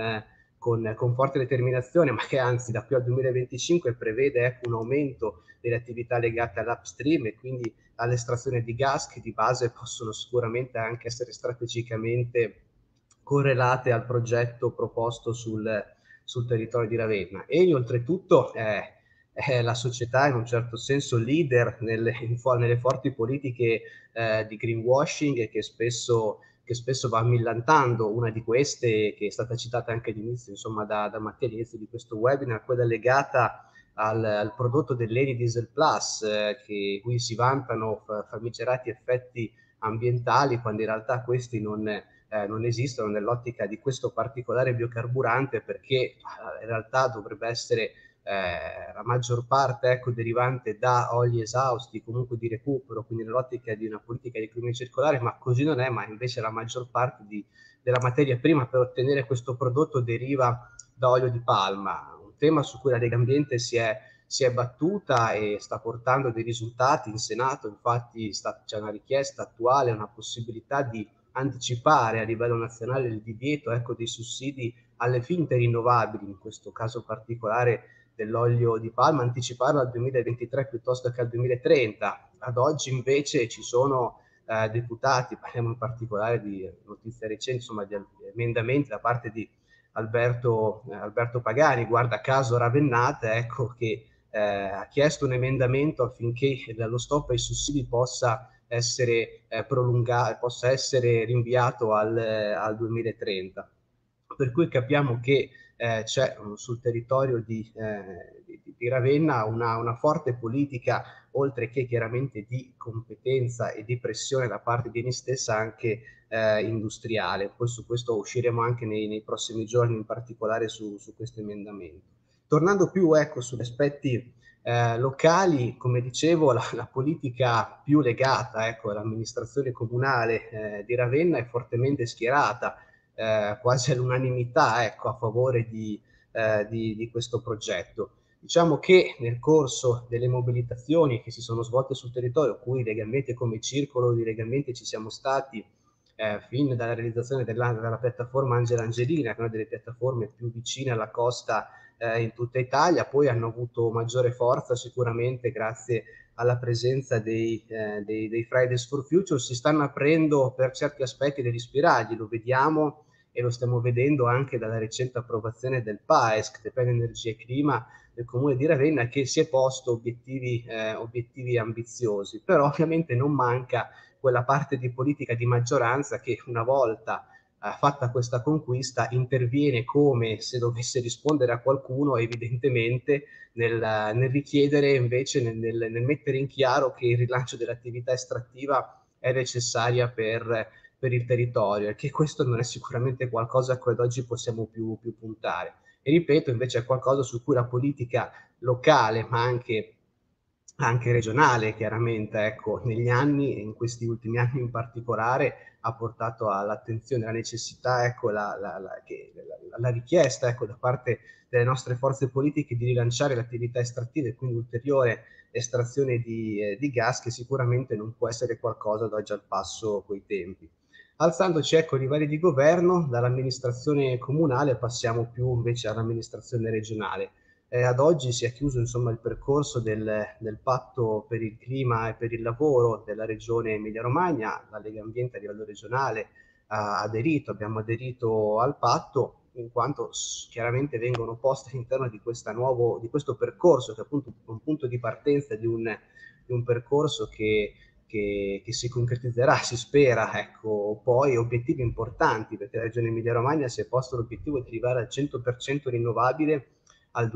con forte determinazione, ma che anzi da qui al 2025 prevede, ecco, un aumento delle attività legate all'upstream e quindi all'estrazione di gas, che di base possono sicuramente anche essere strategicamente correlate al progetto proposto sul territorio di Ravenna. Eni oltretutto è la società in un certo senso leader nelle forti politiche di greenwashing che spesso va millantando. Una di queste, che è stata citata anche all'inizio, insomma, da Mattia all'inizio di questo webinar, quella legata al prodotto dell'Eni Diesel Plus, cui si vantano famigerati effetti ambientali, quando in realtà questi non esistono nell'ottica di questo particolare biocarburante, perché in realtà dovrebbe essere la maggior parte, ecco, derivante da oli esausti, comunque di recupero, quindi nell'ottica di una politica di economia circolare, ma così non è, ma invece la maggior parte della materia prima per ottenere questo prodotto deriva da olio di palma, un tema su cui la Lega Ambiente si è battuta e sta portando dei risultati in Senato. Infatti c'è una richiesta attuale, una possibilità di anticipare a livello nazionale il divieto, ecco, dei sussidi alle finte rinnovabili, in questo caso particolare dell'olio di palma, anticiparlo al 2023 piuttosto che al 2030. Ad oggi invece ci sono deputati, parliamo in particolare di notizie recenti, insomma, di emendamenti da parte di Alberto Pagani, guarda caso ravennate, ecco, che ha chiesto un emendamento affinché lo stop ai sussidi possa essere prolungato, possa essere rinviato al 2030. Per cui capiamo che c'è sul territorio di Ravenna una forte politica, oltre che chiaramente di competenza e di pressione da parte di Eni stessa, anche industriale. Poi su questo usciremo anche nei prossimi giorni, in particolare su questo emendamento. Tornando più, ecco, sugli aspetti locali, come dicevo, la politica più legata, ecco, all'amministrazione comunale di Ravenna è fortemente schierata, quasi all'unanimità, ecco, a favore di questo progetto. Diciamo che nel corso delle mobilitazioni che si sono svolte sul territorio, cui legalmente come circolo di legalmente ci siamo stati fin dalla realizzazione della piattaforma Angela Angelina, che è una delle piattaforme più vicine alla costa in tutta Italia, poi hanno avuto maggiore forza sicuramente grazie alla presenza dei Fridays for Future, si stanno aprendo per certi aspetti degli spiragli, lo vediamo e lo stiamo vedendo anche dalla recente approvazione del PAESC, del Piano Energia e Clima del Comune di Ravenna, che si è posto obiettivi ambiziosi, però ovviamente non manca quella parte di politica di maggioranza che una volta fatta questa conquista interviene come se dovesse rispondere a qualcuno, evidentemente nel richiedere invece, nel mettere in chiaro che il rilancio dell'attività estrattiva è necessaria per il territorio, e che questo non è sicuramente qualcosa a cui ad oggi possiamo più puntare. E ripeto, invece è qualcosa su cui la politica locale, ma anche anche regionale, chiaramente, ecco, negli anni, in questi ultimi anni in particolare, ha portato all'attenzione la necessità, ecco, la richiesta, ecco, da parte delle nostre forze politiche di rilanciare l'attività estrattiva e quindi ulteriore estrazione di gas, che sicuramente non può essere qualcosa da oggi al passo coi tempi. Alzandoci, ecco, a livelli di governo, dall'amministrazione comunale passiamo più invece all'amministrazione regionale. Ad oggi si è chiuso, insomma, il percorso del patto per il clima e per il lavoro della regione Emilia-Romagna. La Lega Ambiente a livello regionale abbiamo aderito al patto, in quanto chiaramente vengono poste all'interno di questo percorso, che è appunto un punto di partenza di un percorso che si concretizzerà, si spera, ecco, poi obiettivi importanti, perché la regione Emilia-Romagna si è posto l'obiettivo di arrivare al 100% rinnovabile al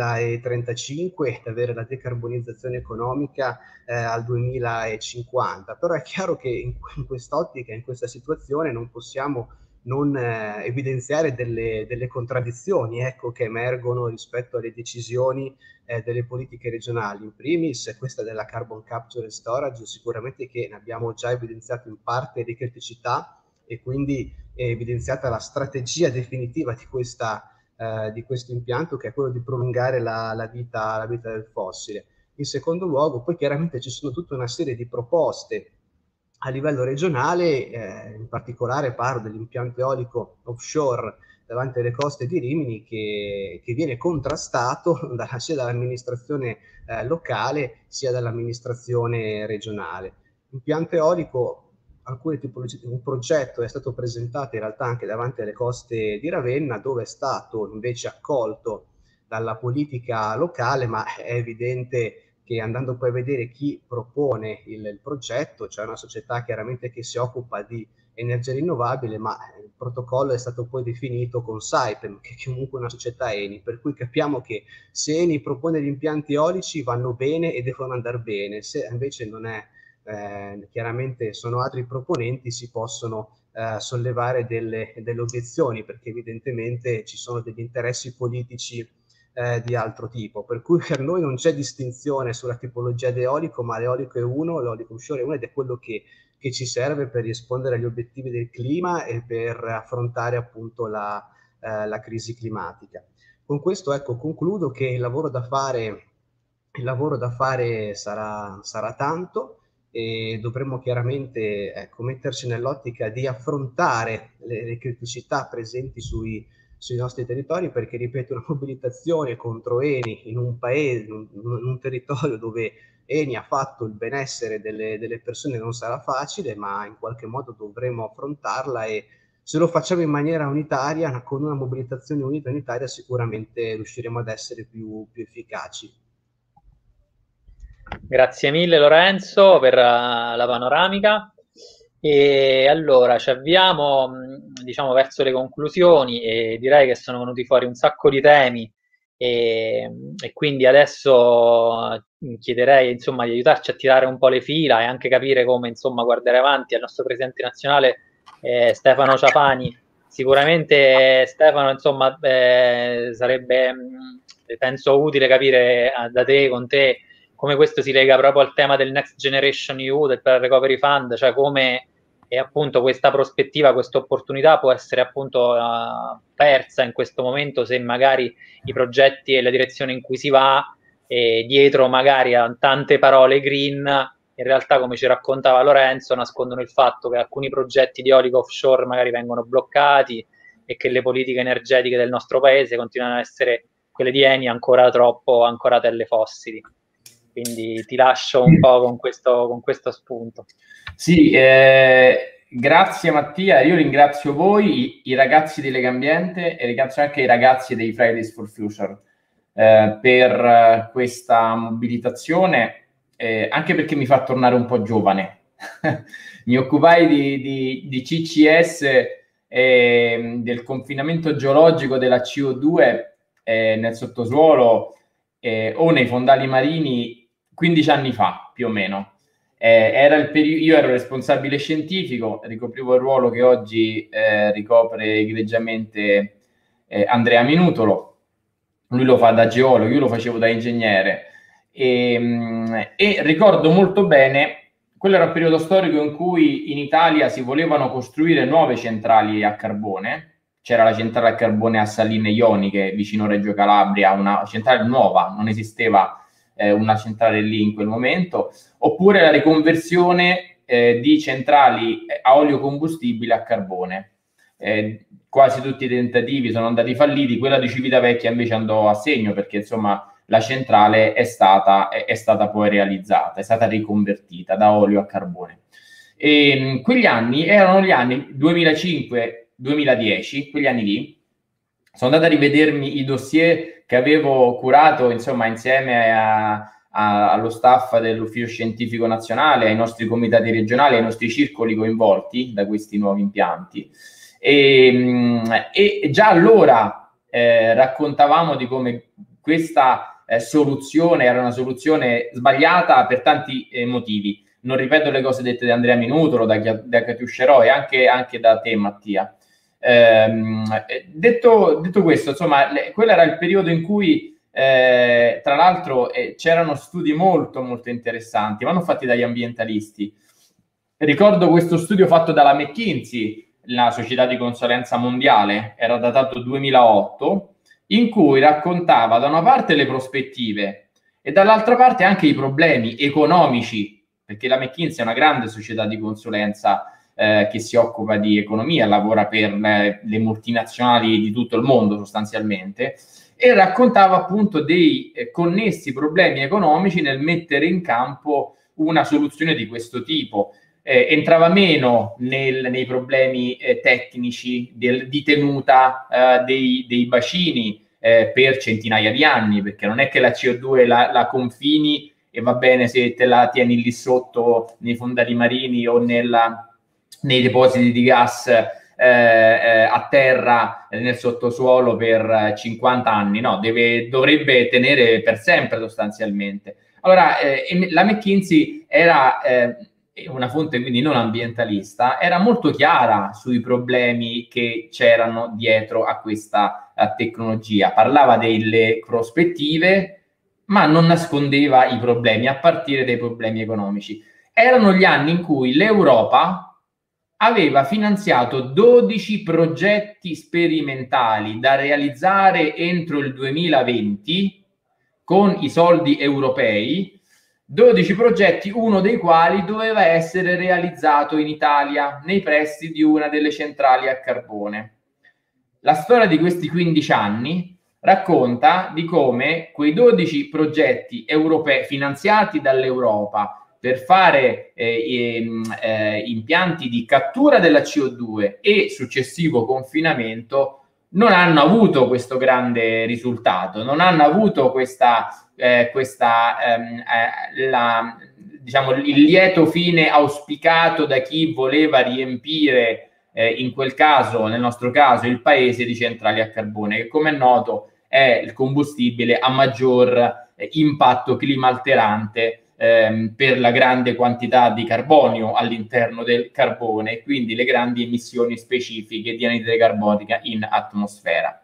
2035 ed avere la decarbonizzazione economica al 2050. Però è chiaro che in quest'ottica, in questa situazione, non possiamo non evidenziare delle contraddizioni, ecco, che emergono rispetto alle decisioni delle politiche regionali. In primis questa della carbon capture and storage, sicuramente, che ne abbiamo già evidenziato in parte le criticità, e quindi è evidenziata la strategia definitiva di questo impianto, che è quello di prolungare la vita del fossile. In secondo luogo, poi chiaramente ci sono tutta una serie di proposte a livello regionale, in particolare parlo dell'impianto eolico offshore davanti alle coste di Rimini, che viene contrastato sia dall'amministrazione locale sia dall'amministrazione regionale. Impianto eolico, alcune tipologie, un progetto è stato presentato in realtà anche davanti alle coste di Ravenna, dove è stato invece accolto dalla politica locale, ma è evidente che, andando poi a vedere chi propone il progetto, c'è una società chiaramente che si occupa di energia rinnovabile, ma il protocollo è stato poi definito con Saipem, che è comunque una società Eni, per cui capiamo che se Eni propone gli impianti eolici vanno bene e devono andare bene, se invece non è, chiaramente sono altri proponenti, si possono sollevare delle obiezioni, perché evidentemente ci sono degli interessi politici di altro tipo, per cui per noi non c'è distinzione sulla tipologia di eolico, ma l'eolico è uno, l'eolico offshore è uno, ed è quello che ci serve per rispondere agli obiettivi del clima e per affrontare appunto la crisi climatica. Con questo, ecco, concludo che il lavoro da fare sarà tanto, e dovremmo chiaramente, ecco, metterci nell'ottica di affrontare le criticità presenti sui nostri territori, perché, ripeto, una mobilitazione contro Eni in un paese, in un territorio dove Eni ha fatto il benessere delle persone non sarà facile, ma in qualche modo dovremo affrontarla, e se lo facciamo in maniera unitaria, con una mobilitazione unitaria, sicuramente riusciremo ad essere più efficaci. Grazie mille Lorenzo per la panoramica. E allora ci avviamo, diciamo, verso le conclusioni, e direi che sono venuti fuori un sacco di temi, e quindi adesso chiederei, insomma, di aiutarci a tirare un po' le fila e anche capire come, insomma, guardare avanti al nostro presidente nazionale Stefano Ciafani. Sicuramente Stefano, insomma, sarebbe, penso, utile capire da te, con te, come questo si lega proprio al tema del Next Generation EU, del Recovery Fund, cioè come appunto questa prospettiva, questa opportunità può essere appunto persa in questo momento, se magari i progetti e la direzione in cui si va, dietro magari a tante parole green, in realtà, come ci raccontava Lorenzo, nascondono il fatto che alcuni progetti di eolico offshore magari vengono bloccati, e che le politiche energetiche del nostro paese continuano a essere quelle di Eni, ancora troppo ancorate alle fossili. Quindi ti lascio un po' con questo spunto. Sì, grazie Mattia, io ringrazio voi, i ragazzi di Lega Ambiente, e ringrazio anche i ragazzi dei Fridays for Future per questa mobilitazione, anche perché mi fa tornare un po' giovane. Mi occupai di CCS, del confinamento geologico della CO2 nel sottosuolo o nei fondali marini 15 anni fa, più o meno. Io ero responsabile scientifico, ricoprivo il ruolo che oggi ricopre egregiamente Andrea Minutolo. Lui lo fa da geologo, io lo facevo da ingegnere, e ricordo molto bene, quello era un periodo storico in cui in Italia si volevano costruire nuove centrali a carbone. C'era la centrale a carbone a Saline Ioniche, vicino Reggio Calabria, una centrale nuova, non esisteva una centrale lì in quel momento, oppure la riconversione di centrali a olio combustibile a carbone. Quasi tutti i tentativi sono andati falliti, quella di Civitavecchia invece andò a segno, perché insomma la centrale è stata poi realizzata, è stata riconvertita da olio a carbone. E quegli anni erano gli anni 2005-2010, quegli anni lì. Sono andato a rivedermi i dossier che avevo curato, insomma, insieme allo staff dell'Ufficio Scientifico Nazionale, ai nostri comitati regionali, ai nostri circoli coinvolti da questi nuovi impianti. E già allora raccontavamo di come questa soluzione era una soluzione sbagliata per tanti motivi. Non ripeto le cose dette da Andrea Minutolo, da Catiuscerò e anche da te, Mattia. Detto questo, insomma, quello era il periodo in cui tra l'altro c'erano studi molto molto interessanti, ma non fatti dagli ambientalisti. Ricordo questo studio fatto dalla McKinsey, la società di consulenza mondiale, era datato 2008, in cui raccontava da una parte le prospettive e dall'altra parte anche i problemi economici, perché la McKinsey è una grande società di consulenza che si occupa di economia, lavora per le multinazionali di tutto il mondo sostanzialmente, e raccontava appunto dei connessi problemi economici nel mettere in campo una soluzione di questo tipo. Entrava meno nei problemi tecnici di tenuta dei bacini per centinaia di anni, perché non è che la CO2 la confini e va bene se te la tieni lì sotto nei fondali marini o nei depositi di gas a terra nel sottosuolo per 50 anni, no, dovrebbe tenere per sempre sostanzialmente. Allora, la McKinsey era una fonte quindi non ambientalista, era molto chiara sui problemi che c'erano dietro a questa tecnologia, parlava delle prospettive, ma non nascondeva i problemi, a partire dai problemi economici. Erano gli anni in cui l'Europa aveva finanziato 12 progetti sperimentali da realizzare entro il 2020 con i soldi europei, 12 progetti, uno dei quali doveva essere realizzato in Italia, nei pressi di una delle centrali a carbone. La storia di questi 15 anni racconta di come quei 12 progetti europei finanziati dall'Europa per fare impianti di cattura della CO2 e successivo confinamento non hanno avuto questo grande risultato, non hanno avuto diciamo, il lieto fine auspicato da chi voleva riempire in quel caso, nel nostro caso, il paese di centrali a carbone, che come è noto è il combustibile a maggior impatto climalterante per la grande quantità di carbonio all'interno del carbone e quindi le grandi emissioni specifiche di anidride carbonica in atmosfera.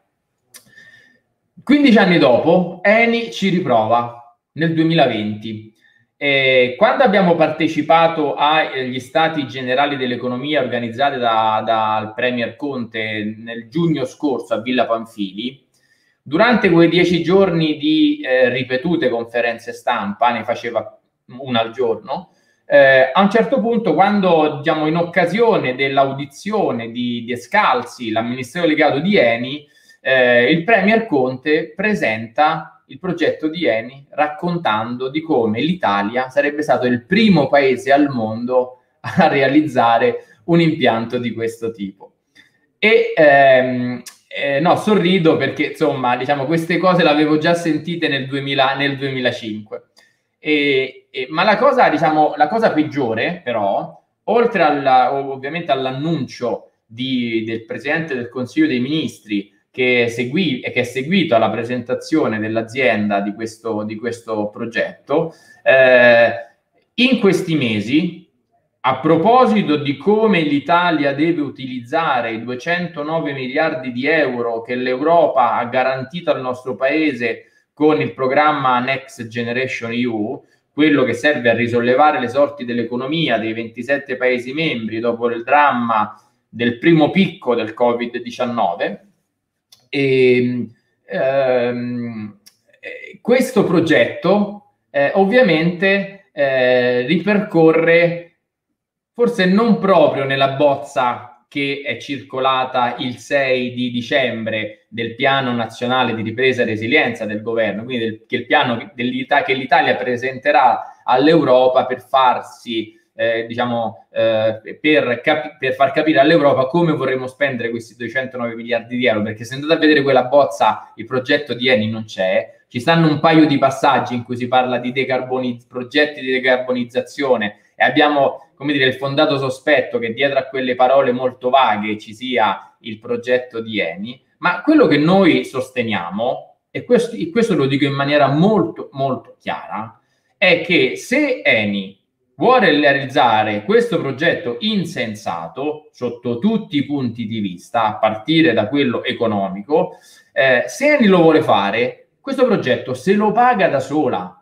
15 anni dopo, Eni ci riprova nel 2020. Quando abbiamo partecipato agli Stati Generali dell'Economia organizzati dal Premier Conte nel giugno scorso a Villa Pamphili, durante quei 10 giorni di ripetute conferenze stampa, ne faceva una al giorno, a un certo punto, quando diciamo, in occasione dell'audizione di Scalzi, l'amministratore delegato di Eni, il Premier Conte presenta il progetto di Eni raccontando di come l'Italia sarebbe stato il primo paese al mondo a realizzare un impianto di questo tipo. E no, sorrido perché insomma, diciamo, queste cose le avevo già sentite nel 2005. Ma la cosa, diciamo, la cosa peggiore, però, oltre ovviamente all'annuncio del Presidente del Consiglio dei Ministri che è seguito alla presentazione dell'azienda di questo progetto, in questi mesi, a proposito di come l'Italia deve utilizzare i 209 miliardi di euro che l'Europa ha garantito al nostro paese con il programma Next Generation EU, quello che serve a risollevare le sorti dell'economia dei 27 Paesi membri dopo il dramma del primo picco del Covid-19. Questo progetto ovviamente ripercorre, forse non proprio nella bozza che è circolata il 6 di dicembre del Piano Nazionale di Ripresa e Resilienza del governo, quindi che il piano che l'Italia presenterà all'Europa per farsi, per far capire all'Europa come vorremmo spendere questi 209 miliardi di euro, perché se andate a vedere quella bozza, il progetto di Eni non c'è. Ci stanno un paio di passaggi in cui si parla di progetti di decarbonizzazione, e abbiamo, come dire, il fondato sospetto che dietro a quelle parole molto vaghe ci sia il progetto di Eni. Ma quello che noi sosteniamo, e questo lo dico in maniera molto molto chiara, è che se Eni vuole realizzare questo progetto insensato sotto tutti i punti di vista, a partire da quello economico, se Eni lo vuole fare, questo progetto se lo paga da sola.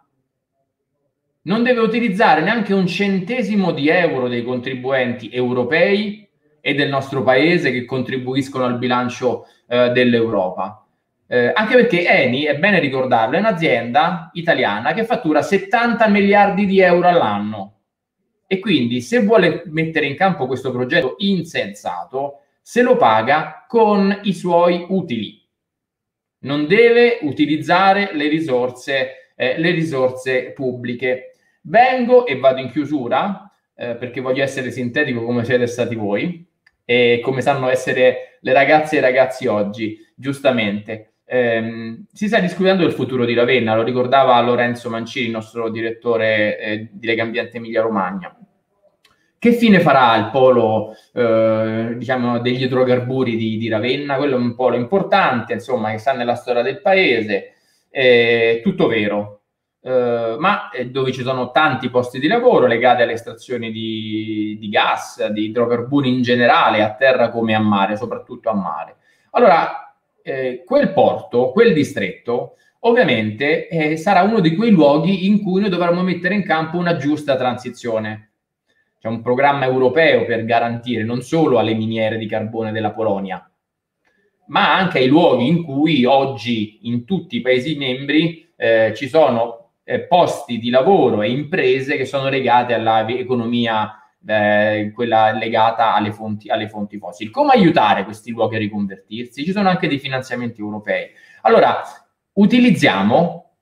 Non deve utilizzare neanche un centesimo di euro dei contribuenti europei e del nostro paese che contribuiscono al bilancio dell'Europa. Anche perché Eni, è bene ricordarlo, è un'azienda italiana che fattura 70 miliardi di euro all'anno. E quindi se vuole mettere in campo questo progetto insensato, se lo paga con i suoi utili. Non deve utilizzare le risorse pubbliche. Vengo e vado in chiusura, perché voglio essere sintetico come siete stati voi e come sanno essere le ragazze e i ragazzi oggi, giustamente. Si sta discutendo del futuro di Ravenna, lo ricordava Lorenzo Mancini, il nostro direttore di Legambiente Emilia Romagna. Che fine farà il polo degli idrocarburi di Ravenna? Quello è un polo importante, insomma, che sta nella storia del paese, tutto vero, ma dove ci sono tanti posti di lavoro legati alle estrazioni di gas, di idrocarburi in generale, a terra come a mare, soprattutto a mare. Allora, quel porto, quel distretto, ovviamente sarà uno di quei luoghi in cui noi dovremo mettere in campo una giusta transizione. C'è un programma europeo per garantire non solo alle miniere di carbone della Polonia, ma anche ai luoghi in cui oggi in tutti i Paesi membri ci sono posti di lavoro e imprese che sono legate all'economia, quella legata alle fonti fossili. Come aiutare questi luoghi a riconvertirsi? Ci sono anche dei finanziamenti europei. Allora, utilizziamo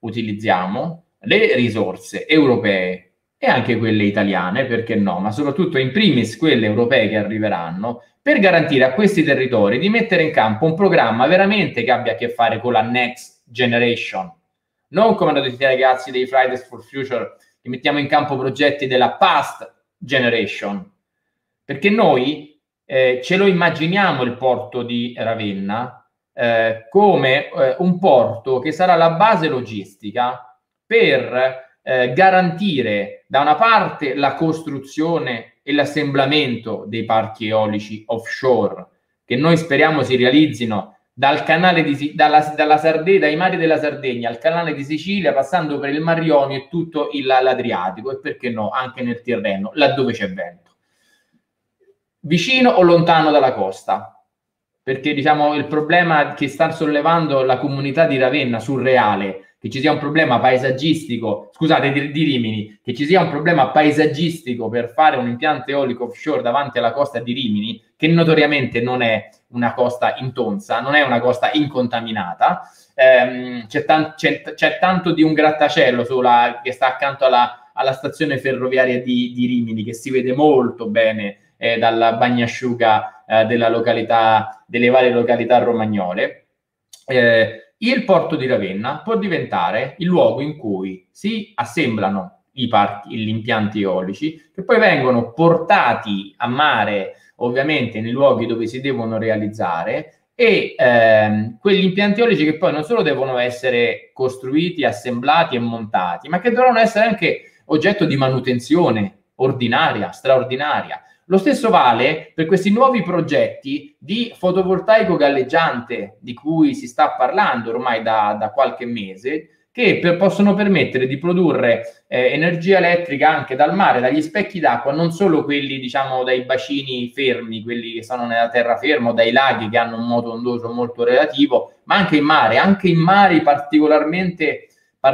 le risorse europee e anche quelle italiane, perché no, ma soprattutto in primis quelle europee che arriveranno, per garantire a questi territori di mettere in campo un programma veramente che abbia a che fare con la Next Generation. Non come hanno detto i ragazzi dei Fridays for Future, che mettiamo in campo progetti della Past Generation. Perché noi ce lo immaginiamo il porto di Ravenna come un porto che sarà la base logistica per garantire da una parte la costruzione e l'assemblamento dei parchi eolici offshore, che noi speriamo si realizzino dal canale dai mari della Sardegna al canale di Sicilia, passando per il Mar Ionio e tutto l'Adriatico, e perché no anche nel Tirreno, laddove c'è vento, vicino o lontano dalla costa. Perché diciamo il problema che sta sollevando la comunità di Ravenna surreale, che ci sia un problema paesaggistico, scusate, di Rimini, che ci sia un problema paesaggistico per fare un impianto eolico offshore davanti alla costa di Rimini, che notoriamente non è una costa intonsa, non è una costa incontaminata, c'è tanto di un grattacielo che sta accanto alla stazione ferroviaria di Rimini, che si vede molto bene dalla bagnasciuga delle varie località romagnole. Il porto di Ravenna può diventare il luogo in cui si assemblano gli impianti eolici, che poi vengono portati a mare, ovviamente nei luoghi dove si devono realizzare, e quegli impianti eolici che poi non solo devono essere costruiti, assemblati e montati, ma che dovranno essere anche oggetto di manutenzione ordinaria, straordinaria. Lo stesso vale per questi nuovi progetti di fotovoltaico galleggiante di cui si sta parlando ormai da qualche mese, che possono permettere di produrre energia elettrica anche dal mare, dagli specchi d'acqua, non solo quelli, diciamo, dai bacini fermi, quelli che sono nella terraferma, o dai laghi che hanno un moto ondoso molto relativo, ma anche in mare, particolarmente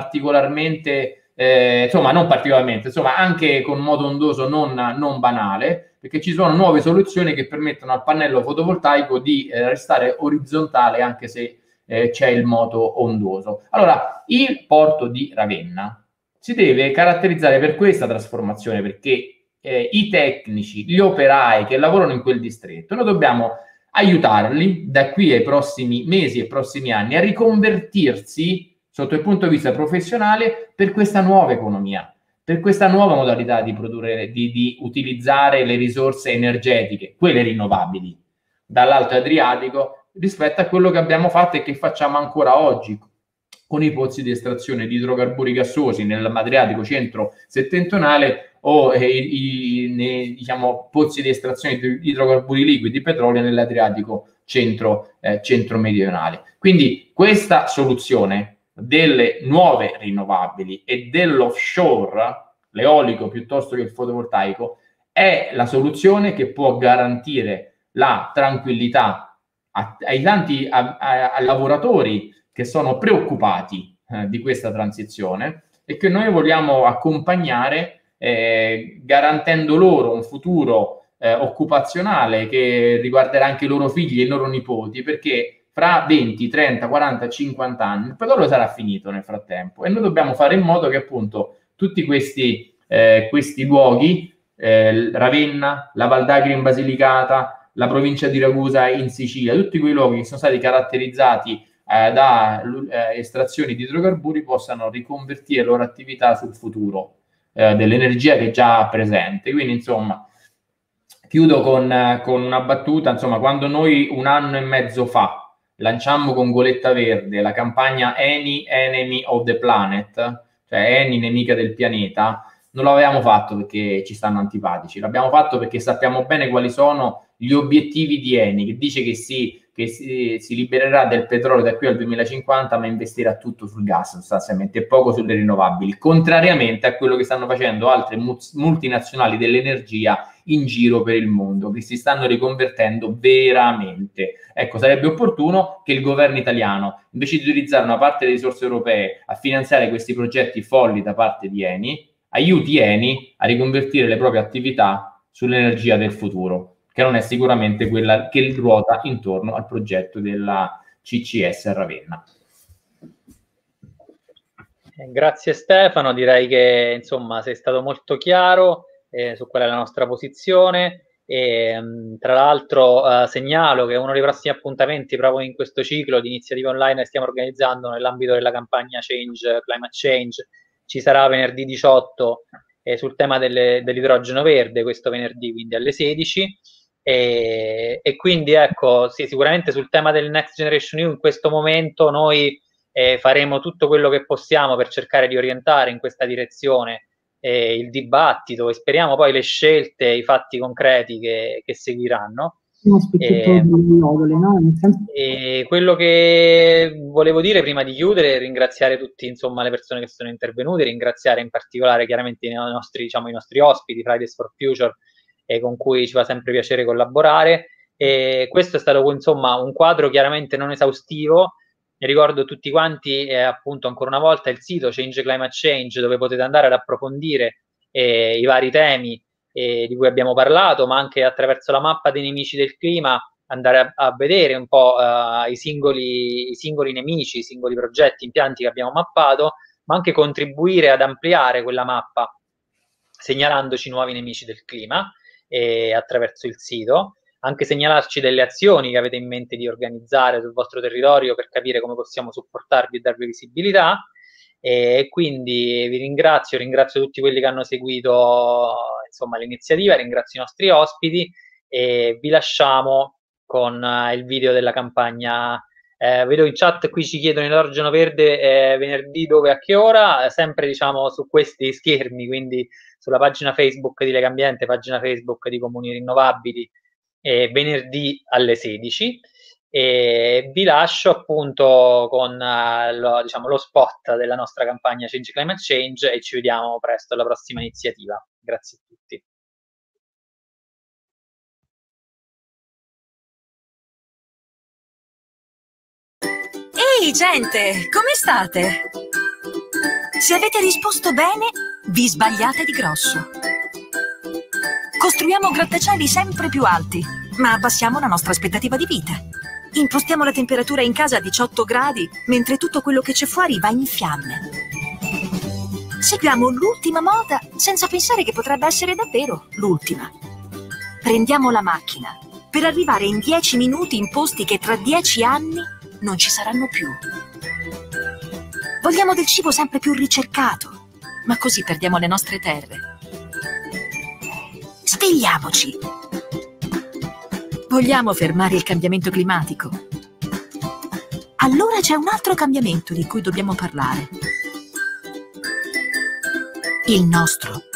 insomma, non particolarmente, insomma, anche con moto ondoso non banale, perché ci sono nuove soluzioni che permettono al pannello fotovoltaico di restare orizzontale anche se c'è il moto ondoso. Allora, il porto di Ravenna si deve caratterizzare per questa trasformazione, perché i tecnici, gli operai che lavorano in quel distretto, noi dobbiamo aiutarli da qui ai prossimi mesi e prossimi anni a riconvertirsi sotto il punto di vista professionale per questa nuova economia, per questa nuova modalità di produrre, di utilizzare le risorse energetiche, quelle rinnovabili, dall'Alto Adriatico, rispetto a quello che abbiamo fatto e che facciamo ancora oggi con i pozzi di estrazione di idrocarburi gassosi nell'Adriatico centro-settentrionale o diciamo, pozzi di estrazione di idrocarburi liquidi, petrolio nell'Adriatico centro-meridionale. Quindi questa soluzione delle nuove rinnovabili e dell'offshore, l'eolico piuttosto che il fotovoltaico, è la soluzione che può garantire la tranquillità ai tanti lavoratori che sono preoccupati di questa transizione e che noi vogliamo accompagnare garantendo loro un futuro occupazionale che riguarderà anche i loro figli e i loro nipoti, perché fra 20, 30, 40, 50 anni il petrolio sarà finito nel frattempo e noi dobbiamo fare in modo che appunto tutti questi luoghi, Ravenna, la Val d'Agri in Basilicata, la provincia di Ragusa in Sicilia, tutti quei luoghi che sono stati caratterizzati da estrazioni di idrocarburi possano riconvertire le loro attività sul futuro dell'energia che è già presente. Quindi insomma chiudo con una battuta, insomma, quando noi un anno e mezzo fa lanciammo con Goletta Verde la campagna Eni Enemy of the Planet, cioè Eni nemica del pianeta, non l'avevamo fatto perché ci stanno antipatici, l'abbiamo fatto perché sappiamo bene quali sono gli obiettivi di Eni, che dice che si libererà del petrolio da qui al 2050, ma investirà tutto sul gas sostanzialmente e poco sulle rinnovabili, contrariamente a quello che stanno facendo altre multinazionali dell'energia in giro per il mondo, che si stanno riconvertendo veramente. Ecco, sarebbe opportuno che il governo italiano, invece di utilizzare una parte delle risorse europee a finanziare questi progetti folli da parte di Eni, aiuti Eni a riconvertire le proprie attività sull'energia del futuro, che non è sicuramente quella che ruota intorno al progetto della CCS a Ravenna. Grazie Stefano, direi che insomma sei stato molto chiaro su qual è la nostra posizione e tra l'altro segnalo che uno dei prossimi appuntamenti proprio in questo ciclo di iniziative online che stiamo organizzando nell'ambito della campagna Climate Change ci sarà venerdì 18 sul tema dell'idrogeno verde, questo venerdì quindi alle 16 e quindi ecco sì, sicuramente sul tema del Next Generation EU in questo momento noi faremo tutto quello che possiamo per cercare di orientare in questa direzione il dibattito e speriamo poi le scelte, i fatti concreti che seguiranno. E quello che volevo dire prima di chiudere è ringraziare tutti insomma le persone che sono intervenute, ringraziare in particolare chiaramente i nostri ospiti Fridays for Future con cui ci fa sempre piacere collaborare e questo è stato insomma un quadro chiaramente non esaustivo. Ricordo tutti quanti appunto ancora una volta il sito Change Climate Change dove potete andare ad approfondire i vari temi di cui abbiamo parlato, ma anche attraverso la mappa dei nemici del clima andare a vedere un po' i singoli nemici, i singoli progetti, impianti che abbiamo mappato, ma anche contribuire ad ampliare quella mappa segnalandoci nuovi nemici del clima attraverso il sito. Anche segnalarci delle azioni che avete in mente di organizzare sul vostro territorio per capire come possiamo supportarvi e darvi visibilità. E quindi vi ringrazio tutti quelli che hanno seguito insomma l'iniziativa, ringrazio i nostri ospiti e vi lasciamo con il video della campagna. Vedo in chat qui ci chiedono l'idrogeno verde venerdì dove a che ora, sempre diciamo su questi schermi, quindi sulla pagina Facebook di Legambiente, pagina Facebook di Comuni Rinnovabili, venerdì alle 16 e vi lascio appunto con lo spot della nostra campagna Change Climate Change e ci vediamo presto alla prossima iniziativa. Grazie a tutti. Ehi gente, come state? Se avete risposto bene, vi sbagliate di grosso. Costruiamo grattacieli sempre più alti, ma abbassiamo la nostra aspettativa di vita. Impostiamo la temperatura in casa a 18 gradi, mentre tutto quello che c'è fuori va in fiamme. Seguiamo l'ultima moda senza pensare che potrebbe essere davvero l'ultima. Prendiamo la macchina per arrivare in 10 minuti in posti che tra 10 anni non ci saranno più. Vogliamo del cibo sempre più ricercato, ma così perdiamo le nostre terre. Svegliamoci! Vogliamo fermare il cambiamento climatico? Allora c'è un altro cambiamento di cui dobbiamo parlare. Il nostro.